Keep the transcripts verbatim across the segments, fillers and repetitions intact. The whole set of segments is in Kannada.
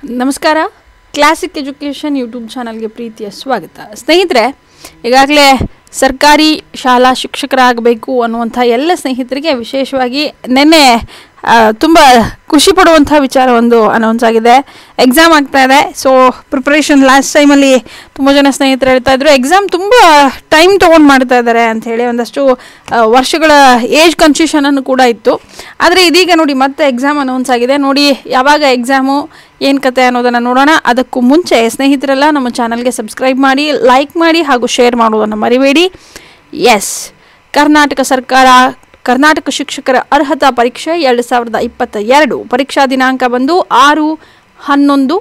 ನಮಸ್ಕಾರ. ಕ್ಲಾಸಿಕ್ ಎಜುಕೇಷನ್ ಯೂಟ್ಯೂಬ್ ಚಾನಲ್ಗೆ ಪ್ರೀತಿಯ ಸ್ವಾಗತ. ಸ್ನೇಹಿತರೆ, ಈಗಾಗಲೇ ಸರ್ಕಾರಿ ಶಾಲಾ ಶಿಕ್ಷಕರಾಗಬೇಕು ಅನ್ನುವಂಥ ಎಲ್ಲ ಸ್ನೇಹಿತರಿಗೆ ವಿಶೇಷವಾಗಿ ನಿನ್ನೆ ತುಂಬ ಖುಷಿ ಪಡುವಂಥ ವಿಚಾರ ಒಂದು ಅನೌನ್ಸ್ ಆಗಿದೆ. ಎಕ್ಸಾಮ್ ಆಗ್ತಾ ಇದೆ. ಸೊ ಪ್ರಿಪ್ರೇಷನ್ ಲಾಸ್ಟ್ ಟೈಮಲ್ಲಿ ತುಂಬ ಜನ ಸ್ನೇಹಿತರು ಹೇಳ್ತಾ ಇದ್ರು ಎಕ್ಸಾಮ್ ತುಂಬ ಟೈಮ್ ತೊಗೊಂಡು ಮಾಡ್ತಾ ಇದ್ದಾರೆ ಅಂಥೇಳಿ. ಒಂದಷ್ಟು ವರ್ಷಗಳ ಏಜ್ ಕನ್ಫ್ಯೂಷನನ್ನು ಕೂಡ ಇತ್ತು. ಆದರೆ ಇದೀಗ ನೋಡಿ ಮತ್ತೆ ಎಕ್ಸಾಮ್ ಅನೌನ್ಸ್ ಆಗಿದೆ. ನೋಡಿ ಯಾವಾಗ ಎಕ್ಸಾಮು ಏನು ಕತೆ ಅನ್ನೋದನ್ನು ನೋಡೋಣ. ಅದಕ್ಕೂ ಮುಂಚೆ ಸ್ನೇಹಿತರೆಲ್ಲ ನಮ್ಮ ಚಾನಲ್ಗೆ ಸಬ್ಸ್ಕ್ರೈಬ್ ಮಾಡಿ, ಲೈಕ್ ಮಾಡಿ ಹಾಗೂ ಶೇರ್ ಮಾಡೋದನ್ನು ಮರಿಬೇಡಿ. ಎಸ್, ಕರ್ನಾಟಕ ಸರ್ಕಾರ ಕರ್ನಾಟಕ ಶಿಕ್ಷಕರ ಅರ್ಹತಾ ಪರೀಕ್ಷೆ ಎರಡು ಸಾವಿರದ ಇಪ್ಪತ್ತ ಎರಡು ಪರೀಕ್ಷಾ ದಿನಾಂಕ ಬಂದು ಆರು ಹನ್ನೊಂದು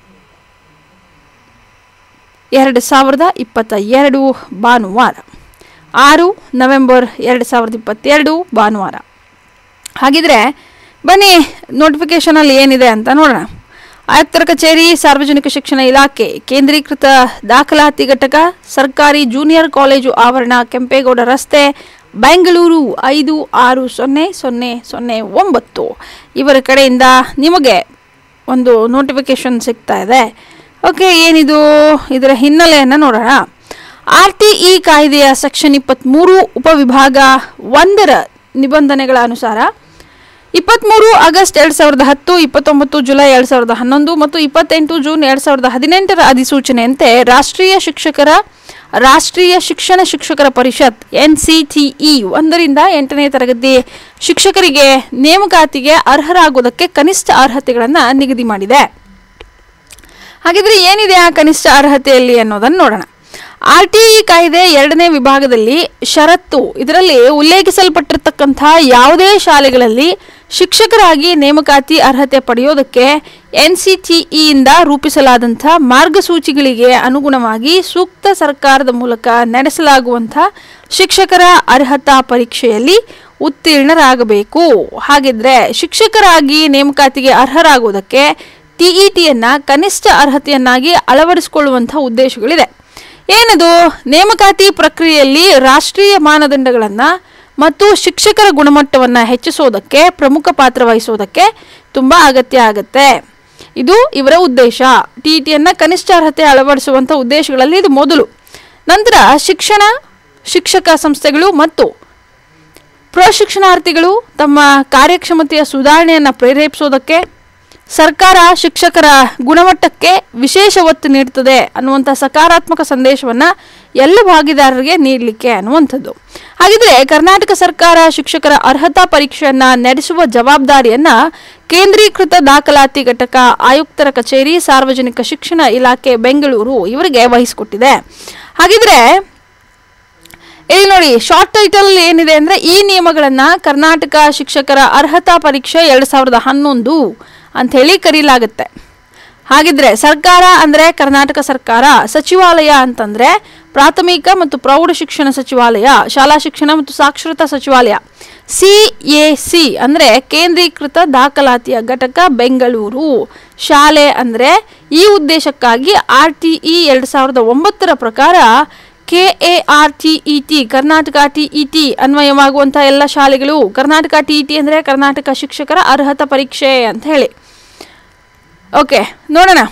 ಎರಡು ಸಾವಿರದ ಇಪ್ಪತ್ತ ಎರಡು ಭಾನುವಾರ, ಆರು ನವೆಂಬರ್ ಎರಡು ಸಾವಿರದ ಇಪ್ಪತ್ತೆರಡು ಭಾನುವಾರ. ಹಾಗಿದ್ರೆ ಬನ್ನಿ ನೋಟಿಫಿಕೇಶನಲ್ಲಿ ಏನಿದೆ ಅಂತ ನೋಡೋಣ. ಆಯುಕ್ತರ ಕಚೇರಿ, ಸಾರ್ವಜನಿಕ ಶಿಕ್ಷಣ ಇಲಾಖೆ, ಕೇಂದ್ರೀಕೃತ ದಾಖಲಾತಿ ಘಟಕ, ಸರ್ಕಾರಿ ಜೂನಿಯರ್ ಕಾಲೇಜು ಆವರಣ, ಕೆಂಪೇಗೌಡ ರಸ್ತೆ, ಬೆಂಗಳೂರು ಐದು ಆರು ಸೊನ್ನೆ ಸೊನ್ನೆ ಸೊನ್ನೆ ಒಂಬತ್ತು ಇವರ ಕಡೆಯಿಂದ ನಿಮಗೆ ಒಂದು ನೋಟಿಫಿಕೇಶನ್ ಸಿಗ್ತಾ ಇದೆ. ಓಕೆ, ಏನಿದು ಇದರ ಹಿನ್ನೆಲೆಯನ್ನು ನೋಡೋಣ. ಆರ್ ಟಿ ಇ ಕಾಯ್ದೆಯ ಸೆಕ್ಷನ್ ಇಪ್ಪತ್ತ್ಮೂರು ಉಪವಿಭಾಗ ಒಂದರ ನಿಬಂಧನೆಗಳ ಅನುಸಾರ ಇಪ್ಪತ್ತ್ಮೂರು ಆಗಸ್ಟ್ ಎರಡು ಸಾವಿರದ ಹತ್ತು, ಇಪ್ಪತ್ತೊಂಬತ್ತು ಜುಲೈ ಎರಡು ಸಾವಿರದ ಹನ್ನೊಂದು ಮತ್ತು ಇಪ್ಪತ್ತೆಂಟು ಜೂನ್ ಎರಡು ಸಾವಿರದ ಹದಿನೆಂಟರ ಅಧಿಸೂಚನೆಯಂತೆ ರಾಷ್ಟ್ರೀಯ ಶಿಕ್ಷಕರ ರಾಷ್ಟ್ರೀಯ ಶಿಕ್ಷಣ ಶಿಕ್ಷಕರ ಪರಿಷತ್ ಎನ್ ಸಿ ಟಿ ಇ ಒಂದರಿಂದ ಎಂಟನೇ ತರಗತಿ ಶಿಕ್ಷಕರಿಗೆ ನೇಮಕಾತಿಗೆ ಅರ್ಹರಾಗುವುದಕ್ಕೆ ಕನಿಷ್ಠ ಅರ್ಹತೆಗಳನ್ನು ನಿಗದಿ ಮಾಡಿದೆ. ಹಾಗಿದ್ರೆ ಏನಿದೆ ಆ ಕನಿಷ್ಠ ಅರ್ಹತೆಯಲ್ಲಿ ಅನ್ನೋದನ್ನು ನೋಡೋಣ. ಆರ್ ಟಿ ಇ ಕಾಯ್ದೆ ಎರಡನೇ ವಿಭಾಗದಲ್ಲಿ ಷರತ್ತು ಇದರಲ್ಲಿ ಉಲ್ಲೇಖಿಸಲ್ಪಟ್ಟಿರ್ತಕ್ಕಂಥ ಯಾವುದೇ ಶಾಲೆಗಳಲ್ಲಿ ಶಿಕ್ಷಕರಾಗಿ ನೇಮಕಾತಿ ಅರ್ಹತೆ ಪಡೆಯೋದಕ್ಕೆ ಎನ್ ಸಿ ಟಿ ಇಯಿಂದ ರೂಪಿಸಲಾದಂಥ ಮಾರ್ಗಸೂಚಿಗಳಿಗೆ ಅನುಗುಣವಾಗಿ ಸೂಕ್ತ ಸರ್ಕಾರದ ಮೂಲಕ ನಡೆಸಲಾಗುವಂಥ ಶಿಕ್ಷಕರ ಅರ್ಹತಾ ಪರೀಕ್ಷೆಯಲ್ಲಿ ಉತ್ತೀರ್ಣರಾಗಬೇಕು. ಹಾಗಿದ್ರೆ ಶಿಕ್ಷಕರಾಗಿ ನೇಮಕಾತಿಗೆ ಅರ್ಹರಾಗುವುದಕ್ಕೆ ಟಿಇಟಿಯನ್ನು ಕನಿಷ್ಠ ಅರ್ಹತೆಯನ್ನಾಗಿ ಅಳವಡಿಸಿಕೊಳ್ಳುವಂಥ ಉದ್ದೇಶಗಳಿದೆ. ಏನದು? ನೇಮಕಾತಿ ಪ್ರಕ್ರಿಯೆಯಲ್ಲಿ ರಾಷ್ಟ್ರೀಯ ಮಾನದಂಡಗಳನ್ನು ಮತ್ತು ಶಿಕ್ಷಕರ ಗುಣಮಟ್ಟವನ್ನು ಹೆಚ್ಚಿಸೋದಕ್ಕೆ ಪ್ರಮುಖ ಪಾತ್ರ ವಹಿಸೋದಕ್ಕೆ ತುಂಬ ಅಗತ್ಯ ಆಗುತ್ತೆ. ಇದು ಇವರ ಉದ್ದೇಶ. ಟಿ ಇ ಟಿಯನ್ನು ಕನಿಷ್ಠ ಅರ್ಹತೆ ಅಳವಡಿಸುವಂಥ ಉದ್ದೇಶಗಳಲ್ಲಿ ಇದು ಮೊದಲು. ನಂತರ ಶಿಕ್ಷಣ ಶಿಕ್ಷಕ ಸಂಸ್ಥೆಗಳು ಮತ್ತು ಪ್ರಶಿಕ್ಷಣಾರ್ಥಿಗಳು ತಮ್ಮ ಕಾರ್ಯಕ್ಷಮತೆಯ ಸುಧಾರಣೆಯನ್ನು ಪ್ರೇರೇಪಿಸೋದಕ್ಕೆ ಸರ್ಕಾರ ಶಿಕ್ಷಕರ ಗುಣಮಟ್ಟಕ್ಕೆ ವಿಶೇಷ ಒತ್ತು ನೀಡುತ್ತದೆ ಅನ್ನುವಂಥ ಸಕಾರಾತ್ಮಕ ಸಂದೇಶವನ್ನು ಎಲ್ಲ ಭಾಗಿದಾರರಿಗೆ ನೀಡಲಿಕ್ಕೆ ಅನ್ನುವಂಥದ್ದು. ಹಾಗಿದ್ರೆ ಕರ್ನಾಟಕ ಸರ್ಕಾರ ಶಿಕ್ಷಕರ ಅರ್ಹತಾ ಪರೀಕ್ಷೆಯನ್ನು ನಡೆಸುವ ಜವಾಬ್ದಾರಿಯನ್ನು ಕೇಂದ್ರೀಕೃತ ದಾಖಲಾತಿ ಘಟಕ, ಆಯುಕ್ತರ ಕಚೇರಿ, ಸಾರ್ವಜನಿಕ ಶಿಕ್ಷಣ ಇಲಾಖೆ ಬೆಂಗಳೂರು ಇವರಿಗೆ ವಹಿಸಿಕೊಟ್ಟಿದೆ. ಹಾಗಿದ್ರೆ ಇಲ್ಲಿ ನೋಡಿ, ಶಾರ್ಟ್ ಟೈಟಲ್ ಏನಿದೆ ಅಂದರೆ ಈ ನಿಯಮಗಳನ್ನು ಕರ್ನಾಟಕ ಶಿಕ್ಷಕರ ಅರ್ಹತಾ ಪರೀಕ್ಷೆ ಎರಡು ಸಾವಿರದ ಹನ್ನೊಂದು ಅಂಥೇಳಿ ಕರೀಲಾಗುತ್ತೆ. ಹಾಗಿದ್ರೆ ಸರ್ಕಾರ ಅಂದರೆ ಕರ್ನಾಟಕ ಸರ್ಕಾರ, ಸಚಿವಾಲಯ ಅಂತಂದರೆ ಪ್ರಾಥಮಿಕ ಮತ್ತು ಪ್ರೌಢ ಶಿಕ್ಷಣ ಸಚಿವಾಲಯ, ಶಾಲಾ ಶಿಕ್ಷಣ ಮತ್ತು ಸಾಕ್ಷರತಾ ಸಚಿವಾಲಯ, ಸಿ ಎ ಸಿ ಅಂದರೆ ಕೇಂದ್ರೀಕೃತ ದಾಖಲಾತಿಯ ಘಟಕ ಬೆಂಗಳೂರು, ಶಾಲೆ ಅಂದರೆ ಈ ಉದ್ದೇಶಕ್ಕಾಗಿ ಆರ್ ಟಿ ಇ ಎರಡು ಸಾವಿರದ ಒಂಬತ್ತರ ಪ್ರಕಾರ K A R T E T Karnataka T E T ಅನ್ವಯವಾಗುವಂಥ ಎಲ್ಲ ಶಾಲೆಗಳು. ಕರ್ನಾಟಕ ಟಿ ಇ ಟಿ ಅಂದರೆ ಕರ್ನಾಟಕ ಶಿಕ್ಷಕರ ಅರ್ಹತಾ ಪರೀಕ್ಷೆ ಅಂತ ಹೇಳಿ. ಓಕೆ, ನೋಡೋಣ.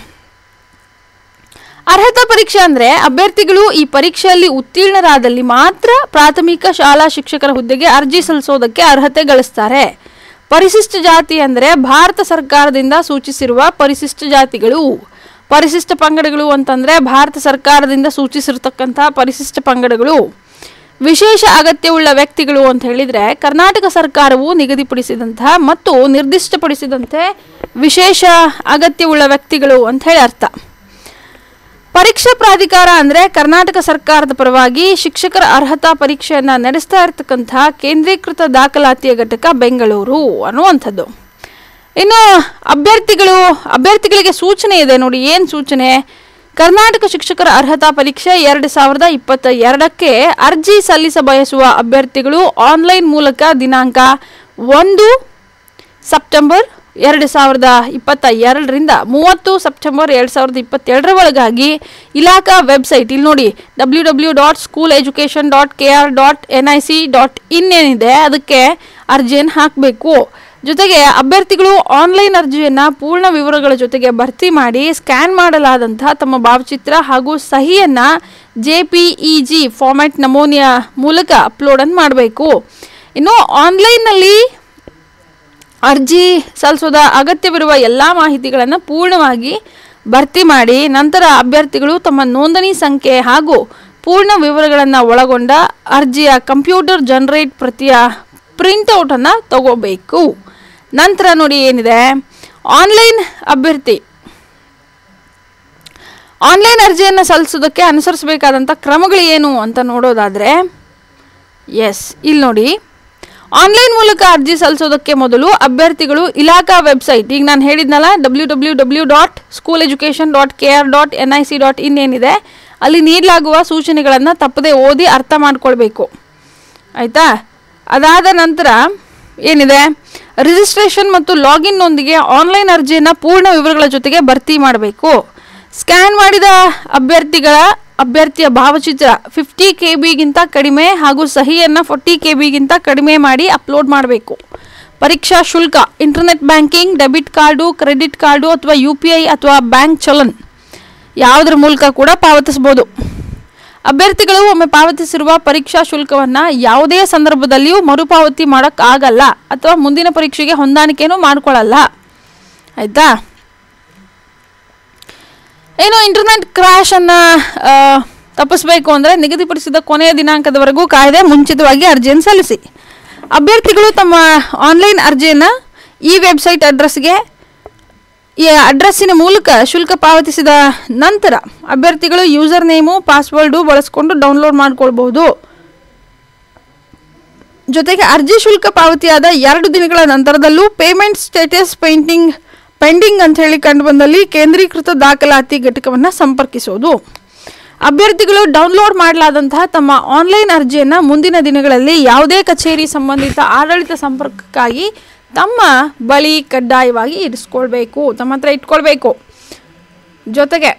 ಅರ್ಹತಾ ಪರೀಕ್ಷೆ ಅಂದರೆ ಅಭ್ಯರ್ಥಿಗಳು ಈ ಪರೀಕ್ಷೆಯಲ್ಲಿ ಉತ್ತೀರ್ಣರಾದಲ್ಲಿ ಮಾತ್ರ ಪ್ರಾಥಮಿಕ ಶಾಲಾ ಶಿಕ್ಷಕರ ಹುದ್ದೆಗೆ ಅರ್ಜಿ ಸಲ್ಲಿಸೋದಕ್ಕೆ ಅರ್ಹತೆ ಗಳಿಸ್ತಾರೆ. ಪರಿಶಿಷ್ಟ ಜಾತಿ ಅಂದರೆ ಭಾರತ ಸರ್ಕಾರದಿಂದ ಸೂಚಿಸಿರುವ ಪರಿಶಿಷ್ಟ ಜಾತಿಗಳು. ಪರಿಶಿಷ್ಟ ಪಂಗಡಗಳು ಅಂತಂದರೆ ಭಾರತ ಸರ್ಕಾರದಿಂದ ಸೂಚಿಸಿರ್ತಕ್ಕಂಥ ಪರಿಶಿಷ್ಟ ಪಂಗಡಗಳು. ವಿಶೇಷ ಅಗತ್ಯವುಳ್ಳ ವ್ಯಕ್ತಿಗಳು ಅಂತ ಹೇಳಿದರೆ ಕರ್ನಾಟಕ ಸರ್ಕಾರವು ನಿಗದಿಪಡಿಸಿದಂಥ ಮತ್ತು ನಿರ್ದಿಷ್ಟಪಡಿಸಿದಂತೆ ವಿಶೇಷ ಅಗತ್ಯವುಳ್ಳ ವ್ಯಕ್ತಿಗಳು ಅಂತ ಹೇಳಿ ಅರ್ಥ. ಪರೀಕ್ಷಾ ಪ್ರಾಧಿಕಾರ ಅಂದರೆ ಕರ್ನಾಟಕ ಸರ್ಕಾರದ ಪರವಾಗಿ ಶಿಕ್ಷಕರ ಅರ್ಹತಾ ಪರೀಕ್ಷೆಯನ್ನು ನಡೆಸ್ತಾ ಇರ್ತಕ್ಕಂಥ ಕೇಂದ್ರೀಕೃತ ದಾಖಲಾತಿಯ ಘಟಕ ಬೆಂಗಳೂರು ಅನ್ನುವಂಥದ್ದು. ಇನ್ನು ಅಭ್ಯರ್ಥಿಗಳು ಅಭ್ಯರ್ಥಿಗಳಿಗೆ ಸೂಚನೆ ಇದೆ ನೋಡಿ. ಏನು ಸೂಚನೆ? ಕರ್ನಾಟಕ ಶಿಕ್ಷಕರ ಅರ್ಹತಾ ಪರೀಕ್ಷೆ ಎರಡು ಸಾವಿರದ ಇಪ್ಪತ್ತ ಎರಡಕ್ಕೆ ಅರ್ಜಿ ಸಲ್ಲಿಸ ಬಯಸುವ ಅಭ್ಯರ್ಥಿಗಳು ಆನ್ಲೈನ್ ಮೂಲಕ ದಿನಾಂಕ ಒಂದು ಸೆಪ್ಟೆಂಬರ್ ಎರಡು ಸಾವಿರದ ಇಪ್ಪತ್ತ ಎರಡರಿಂದ ಮೂವತ್ತು ಸೆಪ್ಟೆಂಬರ್ ಎರಡು ಸಾವಿರದ ಇಪ್ಪತ್ತೆರಡರ ಒಳಗಾಗಿ ಇಲಾಖಾ ವೆಬ್ಸೈಟ್ ಇಲ್ಲಿ ನೋಡಿ W W dot school education dot K R dot N I C dot in ಏನಿದೆ ಅದಕ್ಕೆ ಅರ್ಜಿಯನ್ನು ಹಾಕಬೇಕು. ಜೊತೆಗೆ ಅಭ್ಯರ್ಥಿಗಳು ಆನ್ಲೈನ್ ಅರ್ಜಿಯನ್ನು ಪೂರ್ಣ ವಿವರಗಳ ಜೊತೆಗೆ ಭರ್ತಿ ಮಾಡಿ ಸ್ಕ್ಯಾನ್ ಮಾಡಲಾದಂತಹ ತಮ್ಮ ಭಾವಚಿತ್ರ ಹಾಗೂ ಸಹಿಯನ್ನು J P E G format ನಮೂನೆಯ ಮೂಲಕ ಅಪ್ಲೋಡನ್ನು ಮಾಡಬೇಕು. ಇನ್ನು ಆನ್ಲೈನ್ನಲ್ಲಿ ಅರ್ಜಿ ಸಲ್ಲಿಸೋದ ಅಗತ್ಯವಿರುವ ಎಲ್ಲ ಮಾಹಿತಿಗಳನ್ನು ಪೂರ್ಣವಾಗಿ ಭರ್ತಿ ಮಾಡಿ ನಂತರ ಅಭ್ಯರ್ಥಿಗಳು ತಮ್ಮ ನೋಂದಣಿ ಸಂಖ್ಯೆ ಹಾಗೂ ಪೂರ್ಣ ವಿವರಗಳನ್ನು ಒಳಗೊಂಡ ಅರ್ಜಿಯ ಕಂಪ್ಯೂಟರ್ ಜನರೇಟ್ ಪ್ರತಿಯ ಪ್ರಿಂಟೌಟನ್ನು ತಗೋಬೇಕು. ನಂತರ ನೋಡಿ ಏನಿದೆ, ಆನ್ಲೈನ್ ಅಭ್ಯರ್ಥಿ ಆನ್ಲೈನ್ ಅರ್ಜಿಯನ್ನು ಸಲ್ಲಿಸೋದಕ್ಕೆ ಅನುಸರಿಸಬೇಕಾದಂಥ ಕ್ರಮಗಳು ಏನು ಅಂತ ನೋಡೋದಾದರೆ, ಎಸ್ ಇಲ್ಲಿ ನೋಡಿ, ಆನ್ಲೈನ್ ಮೂಲಕ ಅರ್ಜಿ ಸಲ್ಲಿಸೋದಕ್ಕೆ ಮೊದಲು ಅಭ್ಯರ್ಥಿಗಳು ಇಲಾಖಾ ವೆಬ್ಸೈಟ್, ಈಗ ನಾನು ಹೇಳಿದ್ನಲ್ಲ W W W dot school education dot K R dot N I C dot in ಏನಿದೆ ಅಲ್ಲಿ ನೀಡಲಾಗುವ ಸೂಚನೆಗಳನ್ನು ತಪ್ಪದೆ ಓದಿ ಅರ್ಥ ಮಾಡ್ಕೊಳ್ಬೇಕು. ಆಯಿತಾ? ಅದಾದ ನಂತರ ಏನಿದೆ, ರಿಜಿಸ್ಟ್ರೇಷನ್ ಮತ್ತು ಲಾಗಿನ್ನೊಂದಿಗೆ ಆನ್ಲೈನ್ ಅರ್ಜಿಯನ್ನು ಪೂರ್ಣ ವಿವರಗಳ ಜೊತೆಗೆ ಭರ್ತಿ ಮಾಡಬೇಕು. ಸ್ಕ್ಯಾನ್ ಮಾಡಿದ ಅಭ್ಯರ್ಥಿಗಳ ಅಭ್ಯರ್ಥಿಯ ಭಾವಚಿತ್ರ ಫಿಫ್ಟಿ ಕೆ ಬಿಗಿಂತ ಕಡಿಮೆ ಹಾಗೂ ಸಹಿಯನ್ನು ಫೋರ್ಟಿ ಕೆ ಬಿಗಿಂತ ಕಡಿಮೆ ಮಾಡಿ ಅಪ್ಲೋಡ್ ಮಾಡಬೇಕು. ಪರೀಕ್ಷಾ ಶುಲ್ಕ internet banking, debit card, credit card ಅಥವಾ ಯು ಪಿ ಐ ಅಥವಾ ಬ್ಯಾಂಕ್ ಚಲನ್ ಯಾವುದರ ಮೂಲಕ ಕೂಡ ಪಾವತಿಸಬಹುದು. ಅಭ್ಯರ್ಥಿಗಳು ಒಮ್ಮೆ ಪಾವತಿಸಿರುವ ಪರೀಕ್ಷಾ ಶುಲ್ಕವನ್ನು ಯಾವುದೇ ಸಂದರ್ಭದಲ್ಲಿಯೂ ಮರುಪಾವತಿ ಮಾಡೋಕ್ಕಾಗಲ್ಲ ಅಥವಾ ಮುಂದಿನ ಪರೀಕ್ಷೆಗೆ ಹೊಂದಾಣಿಕೆನೂ ಮಾಡ್ಕೊಳ್ಳಲ್ಲ. ಆಯಿತಾ? ಏನು ಇಂಟರ್ನೆಟ್ ಕ್ರ್ಯಾಶನ್ನು ತಪ್ಪಿಸಬೇಕು ಅಂದರೆ ನಿಗದಿಪಡಿಸಿದ ಕೊನೆಯ ದಿನಾಂಕದವರೆಗೂ ಕಾಯ್ದೆ ಮುಂಚಿತವಾಗಿ ಅರ್ಜಿಯನ್ನು ಸಲ್ಲಿಸಿ. ಅಭ್ಯರ್ಥಿಗಳು ತಮ್ಮ ಆನ್ಲೈನ್ ಅರ್ಜಿಯನ್ನು ಈ ವೆಬ್ಸೈಟ್ ಅಡ್ರೆಸ್ಗೆ ಈ ಅಡ್ರೆಸ್ಸಿನ ಮೂಲಕ ಶುಲ್ಕ ಪಾವತಿಸಿದ ನಂತರ ಅಭ್ಯರ್ಥಿಗಳು ಯೂಸರ್ ನೇಮು ಪಾಸ್ವರ್ಡು ಬಳಸಿಕೊಂಡು ಡೌನ್ಲೋಡ್ ಮಾಡಿಕೊಳ್ಬಹುದು. ಜೊತೆಗೆ ಅರ್ಜಿ ಶುಲ್ಕ ಪಾವತಿಯಾದ ಎರಡು ದಿನಗಳ ನಂತರದಲ್ಲೂ ಪೇಮೆಂಟ್ ಸ್ಟೇಟಸ್ ಪೇಂಟಿಂಗ್ ಪೆಂಡಿಂಗ್ ಅಂತ ಹೇಳಿ ಕಂಡು ಬಂದಲ್ಲಿ ಕೇಂದ್ರೀಕೃತ ದಾಖಲಾತಿ ಘಟಕವನ್ನು ಸಂಪರ್ಕಿಸೋದು. ಅಭ್ಯರ್ಥಿಗಳು ಡೌನ್ಲೋಡ್ ಮಾಡಲಾದಂತಹ ತಮ್ಮ ಆನ್ಲೈನ್ ಅರ್ಜಿಯನ್ನು ಮುಂದಿನ ದಿನಗಳಲ್ಲಿ ಯಾವುದೇ ಕಚೇರಿ ಸಂಬಂಧಿತ ಆಡಳಿತ ಸಂಪರ್ಕಕ್ಕಾಗಿ ತಮ್ಮ ಬಳಿ ಕಡ್ಡಾಯವಾಗಿ ಇರಿಸ್ಕೊಳ್ಬೇಕು, ತಮ್ಮ ಹತ್ರ ಇಟ್ಕೊಳ್ಬೇಕು. ಜೊತೆಗೆ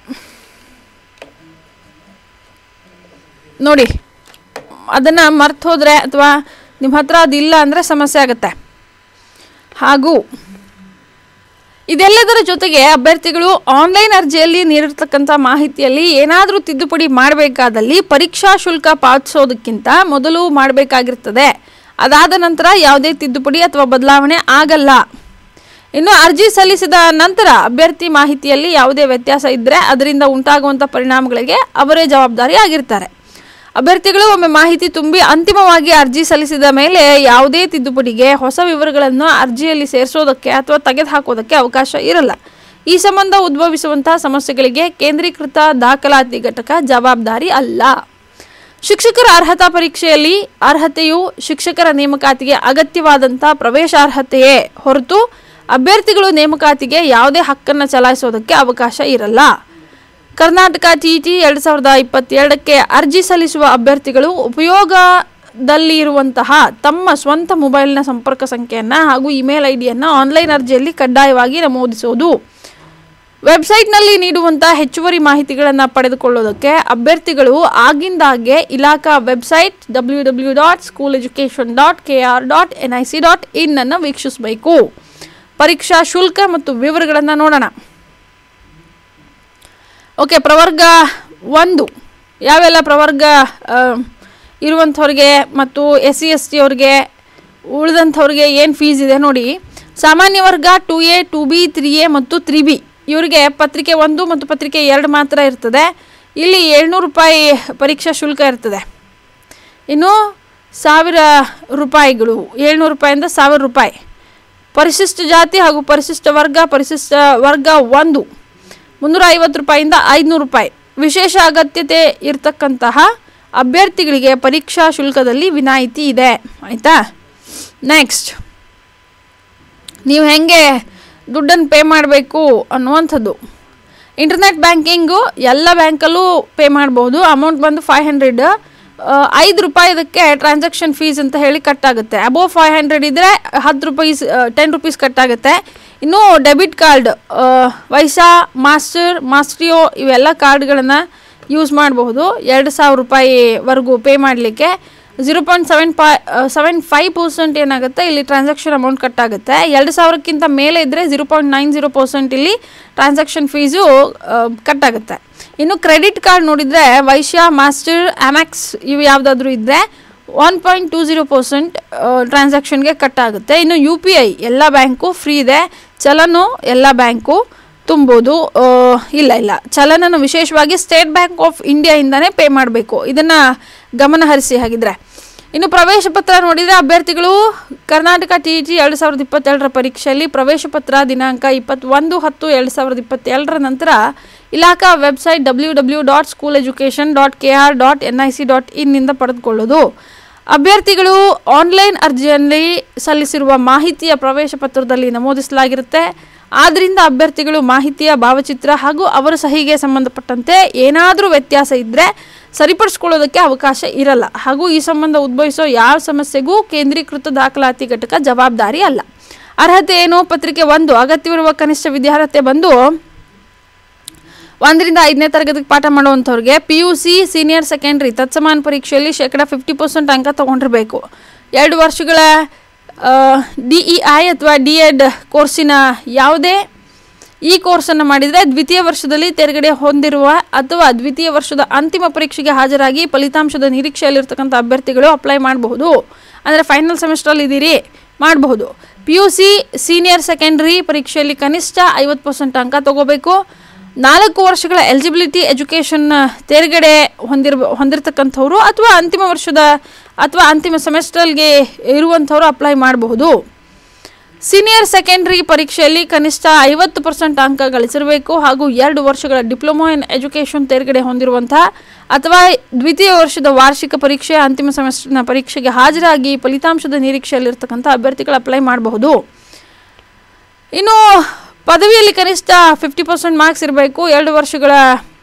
ನೋಡಿ, ಅದನ್ನು ಮರ್ತು ಹೋದರೆ ಅಥವಾ ನಿಮ್ಮ ಹತ್ರ ಅದಿಲ್ಲ ಅಂದರೆ ಸಮಸ್ಯೆ ಆಗುತ್ತೆ. ಹಾಗೂ ಇದೆಲ್ಲದರ ಜೊತೆಗೆ ಅಭ್ಯರ್ಥಿಗಳು ಆನ್ಲೈನ್ ಅರ್ಜಿಯಲ್ಲಿ ನೀಡಿರ್ತಕ್ಕಂಥ ಮಾಹಿತಿಯಲ್ಲಿ ಏನಾದರೂ ತಿದ್ದುಪಡಿ ಮಾಡಬೇಕಾದಲ್ಲಿ ಪರೀಕ್ಷಾ ಶುಲ್ಕ ಪಾವತಿಸೋದಕ್ಕಿಂತ ಮೊದಲು ಮಾಡಬೇಕಾಗಿರ್ತದೆ. ಅದಾದ ನಂತರ ಯಾವುದೇ ತಿದ್ದುಪಡಿ ಅಥವಾ ಬದಲಾವಣೆ ಆಗಲ್ಲ. ಇನ್ನು ಅರ್ಜಿ ಸಲ್ಲಿಸಿದ ನಂತರ ಅಭ್ಯರ್ಥಿ ಮಾಹಿತಿಯಲ್ಲಿ ಯಾವುದೇ ವ್ಯತ್ಯಾಸ ಇದ್ದರೆ ಅದರಿಂದ ಉಂಟಾಗುವಂಥ ಪರಿಣಾಮಗಳಿಗೆ ಅವರೇ ಜವಾಬ್ದಾರಿ ಆಗಿರ್ತಾರೆ. ಅಭ್ಯರ್ಥಿಗಳು ಒಮ್ಮೆ ಮಾಹಿತಿ ತುಂಬಿ ಅಂತಿಮವಾಗಿ ಅರ್ಜಿ ಸಲ್ಲಿಸಿದ ಮೇಲೆ ಯಾವುದೇ ತಿದ್ದುಪಡಿಗೆ ಹೊಸ ವಿವರಗಳನ್ನು ಅರ್ಜಿಯಲ್ಲಿ ಸೇರಿಸೋದಕ್ಕೆ ಅಥವಾ ತೆಗೆದುಹಾಕೋದಕ್ಕೆ ಅವಕಾಶ ಇರಲ್ಲ. ಈ ಸಂಬಂಧ ಉದ್ಭವಿಸುವಂತಹ ಸಮಸ್ಯೆಗಳಿಗೆ ಕೇಂದ್ರೀಕೃತ ದಾಖಲಾತಿ ಘಟಕ ಜವಾಬ್ದಾರಿ ಅಲ್ಲ. ಶಿಕ್ಷಕರ ಅರ್ಹತಾ ಪರೀಕ್ಷೆಯಲ್ಲಿ ಅರ್ಹತೆಯು ಶಿಕ್ಷಕರ ನೇಮಕಾತಿಗೆ ಅಗತ್ಯವಾದಂಥ ಪ್ರವೇಶಾರ್ಹತೆಯೇ ಹೊರತು ಅಭ್ಯರ್ಥಿಗಳು ನೇಮಕಾತಿಗೆ ಯಾವುದೇ ಹಕ್ಕನ್ನು ಚಲಾಯಿಸೋದಕ್ಕೆ ಅವಕಾಶ ಇರಲ್ಲ. ಕರ್ನಾಟಕ ಟಿ ಟಿ ಎರಡು ಸಾವಿರದ ಇಪ್ಪತ್ತೆರಡಕ್ಕೆ ಅರ್ಜಿ ಸಲ್ಲಿಸುವ ಅಭ್ಯರ್ಥಿಗಳು ಉಪಯೋಗದಲ್ಲಿ ಇರುವಂತಹ ತಮ್ಮ ಸ್ವಂತ ಮೊಬೈಲ್ನ ಸಂಪರ್ಕ ಸಂಖ್ಯೆಯನ್ನು ಹಾಗೂ ಇಮೇಲ್ ಐ ಡಿಯನ್ನು ಆನ್ಲೈನ್ ಅರ್ಜಿಯಲ್ಲಿ ಕಡ್ಡಾಯವಾಗಿ ನಮೂದಿಸೋದು. ವೆಬ್ಸೈಟ್ನಲ್ಲಿ ನೀಡುವಂಥ ಹೆಚ್ಚುವರಿ ಮಾಹಿತಿಗಳನ್ನು ಪಡೆದುಕೊಳ್ಳೋದಕ್ಕೆ ಅಭ್ಯರ್ಥಿಗಳು ಆಗಿಂದಾಗೆ ಇಲಾಖಾ website W W dot school education dot K R dot N I C dot in ಅನ್ನು ವೀಕ್ಷಿಸಬೇಕು. ಪರೀಕ್ಷಾ ಶುಲ್ಕ ಮತ್ತು ವಿವರಗಳನ್ನು ನೋಡೋಣ. ಓಕೆ, ಪ್ರವರ್ಗ ಒಂದು ಯಾವೆಲ್ಲ ಪ್ರವರ್ಗ ಇರುವಂಥವ್ರಿಗೆ ಮತ್ತು ಎಸ್ ಸಿ ಎಸ್ ಟಿ ಅವ್ರಿಗೆ ಉಳಿದಂಥವ್ರಿಗೆ ಏನು ಫೀಸ್ ಇದೆ ನೋಡಿ. ಸಾಮಾನ್ಯ ವರ್ಗ two A two B three A ಮತ್ತು ತ್ರೀ ಬಿ ಇವರಿಗೆ ಪತ್ರಿಕೆ ಒಂದು ಮತ್ತು ಪತ್ರಿಕೆ ಎರಡು ಮಾತ್ರ ಇರ್ತದೆ. ಇಲ್ಲಿ ಏಳ್ನೂರು ರೂಪಾಯಿ ಪರೀಕ್ಷಾ ಶುಲ್ಕ ಇರ್ತದೆ. ಇನ್ನು ಸಾವಿರ ರೂಪಾಯಿಗಳು ಏಳ್ನೂರು ರೂಪಾಯಿಂದ ಸಾವಿರ ರೂಪಾಯಿ. ಪರಿಶಿಷ್ಟ ಜಾತಿ ಹಾಗೂ ಪರಿಶಿಷ್ಟ ವರ್ಗ ಪರಿಶಿಷ್ಟ ವರ್ಗ ಒಂದು ಮುನ್ನೂರ ಐವತ್ತು ರೂಪಾಯಿಂದ ಐದುನೂರು ರೂಪಾಯಿ. ವಿಶೇಷ ಅಗತ್ಯತೆ ಇರತಕ್ಕಂತಹ ಅಭ್ಯರ್ಥಿಗಳಿಗೆ ಪರೀಕ್ಷಾ ಶುಲ್ಕದಲ್ಲಿ ವಿನಾಯಿತಿ ಇದೆ. ಆಯಿತಾ? ನೆಕ್ಸ್ಟ್, ನೀವು ಹೇಗೆ ದುಡ್ಡನ್ನು ಪೇ ಮಾಡಬೇಕು ಅನ್ನುವಂಥದ್ದು. ಇಂಟರ್ನೆಟ್ ಬ್ಯಾಂಕಿಂಗು ಎಲ್ಲ ಬ್ಯಾಂಕಲ್ಲೂ ಪೇ ಮಾಡ್ಬೋದು. ಅಮೌಂಟ್ ಬಂದು ಫೈವ್ ಹಂಡ್ರೆಡ್ ಐದು ರೂಪಾಯಿ ಇದಕ್ಕೆ ಟ್ರಾನ್ಸಾಕ್ಷನ್ ಫೀಸ್ ಅಂತ ಹೇಳಿ ಕಟ್ಟಾಗುತ್ತೆ. ಅಬೋವ್ ಫೈವ್ ಹಂಡ್ರೆಡ್ ಇದ್ದರೆ ಹತ್ತು ರೂಪಾಯಿಸ್ ಟೆನ್ ರುಪೀಸ್ ಕಟ್ಟಾಗುತ್ತೆ. ಇನ್ನು debit card Visa, Master, Maestro ಇವೆಲ್ಲ ಕಾರ್ಡ್ಗಳನ್ನು ಯೂಸ್ ಮಾಡಬಹುದು ಎರಡು ಸಾವಿರ ರೂಪಾಯಿವರೆಗೂ ಪೇ ಮಾಡಲಿಕ್ಕೆ. ಝೀರೋ ಪಾಯಿಂಟ್ ಸೆವೆನ್ ಪಾ ಸೆವೆನ್ ಫೈವ್ ಪರ್ಸೆಂಟ್ ಏನಾಗುತ್ತೆ ಇಲ್ಲಿ ಟ್ರಾನ್ಸಾಕ್ಷನ್ ಅಮೌಂಟ್ ಕಟ್ ಆಗುತ್ತೆ. ಎರಡು ಸಾವಿರಕ್ಕಿಂತ ಮೇಲೆ ಇದ್ದರೆ zero point nine zero percent ಇಲ್ಲಿ ಟ್ರಾನ್ಸಾಕ್ಷನ್ ಫೀಸು ಕಟ್ ಆಗುತ್ತೆ. ಇನ್ನು ಕ್ರೆಡಿಟ್ ಕಾರ್ಡ್ ನೋಡಿದರೆ ವೈಶ್ಯ, ಮಾಸ್ಟರ್, ಅಮ್ಯಾಕ್ಸ್ ಇವು ಯಾವುದಾದ್ರೂ ಇದ್ದರೆ one point two zero percent ಟ್ರಾನ್ಸಾಕ್ಷನ್ಗೆ ಕಟ್ ಆಗುತ್ತೆ. ಇನ್ನು ಯು ಪಿ ಐ ಎಲ್ಲ ಬ್ಯಾಂಕು ಫ್ರೀ ಇದೆ. ಚಲನು ಎಲ್ಲ ಬ್ಯಾಂಕು ತುಂಬೋದು. ಇಲ್ಲ ಇಲ್ಲ ಚಲನನ್ನು ವಿಶೇಷವಾಗಿ ಸ್ಟೇಟ್ ಬ್ಯಾಂಕ್ ಆಫ್ ಇಂಡಿಯಾಯಿಂದನೇ ಪೇ ಮಾಡಬೇಕು. ಇದನ್ನು ಗಮನ ಹರಿಸಿ. ಹಾಗಿದ್ರೆ ಇನ್ನು ಪ್ರವೇಶ ಪತ್ರ ನೋಡಿದರೆ ಅಭ್ಯರ್ಥಿಗಳು ಕರ್ನಾಟಕ ಟಿ ಇ ಟಿ ಎರಡು ಸಾವಿರದ ಇಪ್ಪತ್ತೆರಡರ ಪರೀಕ್ಷೆಯಲ್ಲಿ ಪ್ರವೇಶ ಪತ್ರ ದಿನಾಂಕ ಇಪ್ಪತ್ತೊಂದು ಹತ್ತು ಎರಡು ಸಾವಿರದ ಇಪ್ಪತ್ತೆರಡರ ನಂತರ ಇಲಾಖಾ website W W dot school education dot K R dot N I C dot ಇನ್ನಿಂದ ಪಡೆದುಕೊಳ್ಳೋದು. ಅಭ್ಯರ್ಥಿಗಳು ಆನ್ಲೈನ್ ಅರ್ಜಿಯಲ್ಲಿ ಸಲ್ಲಿಸಿರುವ ಮಾಹಿತಿಯ ಪ್ರವೇಶ ಪತ್ರದಲ್ಲಿ ನಮೂದಿಸಲಾಗಿರುತ್ತೆ. ಆದ್ದರಿಂದ ಅಭ್ಯರ್ಥಿಗಳು ಮಾಹಿತಿಯ ಭಾವಚಿತ್ರ ಹಾಗೂ ಅವರ ಸಹಿಗೆ ಸಂಬಂಧಪಟ್ಟಂತೆ ಏನಾದರೂ ವ್ಯತ್ಯಾಸ ಇದ್ದರೆ ಸರಿಪಡಿಸ್ಕೊಳ್ಳೋದಕ್ಕೆ ಅವಕಾಶ ಇರಲ್ಲ. ಹಾಗೂ ಈ ಸಂಬಂಧ ಉದ್ಭವಿಸೋ ಯಾವ ಸಮಸ್ಯೆಗೂ ಕೇಂದ್ರೀಕೃತ ದಾಖಲಾತಿ ಘಟಕ ಜವಾಬ್ದಾರಿ ಅಲ್ಲ. ಅರ್ಹತೆ ಏನು? ಪತ್ರಿಕೆ ಒಂದು, ಅಗತ್ಯವಿರುವ ಕನಿಷ್ಠ ವಿದ್ಯಾರ್ಹತೆ ಬಂದು ಒಂದರಿಂದ ಐದನೇ ತರಗತಿಗೆ ಪಾಠ ಮಾಡುವಂಥವ್ರಿಗೆ P U C, senior secondary ತತ್ಸಮಾನ ಪರೀಕ್ಷೆಯಲ್ಲಿ ಶೇಕಡ ಫಿಫ್ಟಿ ಪರ್ಸೆಂಟ್ ಅಂಕ ತೊಗೊಂಡಿರಬೇಕು. ಎರಡು ವರ್ಷಗಳ ಡಿ ಇ ಐ ಅಥವಾ ಡಿ ಎಡ್ ಕೋರ್ಸಿನ ಯಾವುದೇ ಈ ಕೋರ್ಸನ್ನು ಮಾಡಿದರೆ ದ್ವಿತೀಯ ವರ್ಷದಲ್ಲಿ ತೇರ್ಗಡೆ ಹೊಂದಿರುವ ಅಥವಾ ದ್ವಿತೀಯ ವರ್ಷದ ಅಂತಿಮ ಪರೀಕ್ಷೆಗೆ ಹಾಜರಾಗಿ ಫಲಿತಾಂಶದ ನಿರೀಕ್ಷೆಯಲ್ಲಿರ್ತಕ್ಕಂಥ ಅಭ್ಯರ್ಥಿಗಳು ಅಪ್ಲೈ ಮಾಡಬಹುದು. ಅಂದರೆ ಫೈನಲ್ ಸೆಮಿಸ್ಟ್ರಲ್ಲಿ ಇದ್ದೀರಿ ಮಾಡಬಹುದು. P U C, senior secondary ಪರೀಕ್ಷೆಯಲ್ಲಿ ಕನಿಷ್ಠ ಐವತ್ತು ಪರ್ಸೆಂಟ್ ಅಂಕ ತೊಗೋಬೇಕು. ನಾಲ್ಕು ವರ್ಷಗಳ ಎಲಿಜಿಬಿಲಿಟಿ ಎಜುಕೇಷನ್ ತೇರ್ಗಡೆ ಹೊಂದಿರ ಹೊಂದಿರತಕ್ಕಂಥವ್ರು ಅಥವಾ ಅಂತಿಮ ವರ್ಷದ ಅಥವಾ ಅಂತಿಮ ಸೆಮಿಸ್ಟರ್ಗೆ ಇರುವಂಥವ್ರು ಅಪ್ಲೈ ಮಾಡಬಹುದು. ಸೀನಿಯರ್ ಸೆಕೆಂಡ್ರಿ ಪರೀಕ್ಷೆಯಲ್ಲಿ ಕನಿಷ್ಠ ಐವತ್ತು ಪರ್ಸೆಂಟ್ ಅಂಕ ಗಳಿಸಿರಬೇಕು. ಹಾಗೂ ಎರಡು ವರ್ಷಗಳ ಡಿಪ್ಲೊಮಾ ಇನ್ ಎಜುಕೇಷನ್ ತೇರ್ಗಡೆ ಹೊಂದಿರುವಂಥ ಅಥವಾ ದ್ವಿತೀಯ ವರ್ಷದ ವಾರ್ಷಿಕ ಪರೀಕ್ಷೆ ಅಂತಿಮ ಸೆಮಿಸ್ಟರ್ನ ಪರೀಕ್ಷೆಗೆ ಹಾಜರಾಗಿ ಫಲಿತಾಂಶದ ನಿರೀಕ್ಷೆಯಲ್ಲಿರ್ತಕ್ಕಂಥ ಅಭ್ಯರ್ಥಿಗಳು ಅಪ್ಲೈ ಮಾಡಬಹುದು. ಇನ್ನು ಪದವಿಯಲ್ಲಿ ಕನಿಷ್ಠ ಫಿಫ್ಟಿ ಪರ್ಸೆಂಟ್ ಮಾರ್ಕ್ಸ್ ಇರಬೇಕು. ಎರಡು ವರ್ಷಗಳ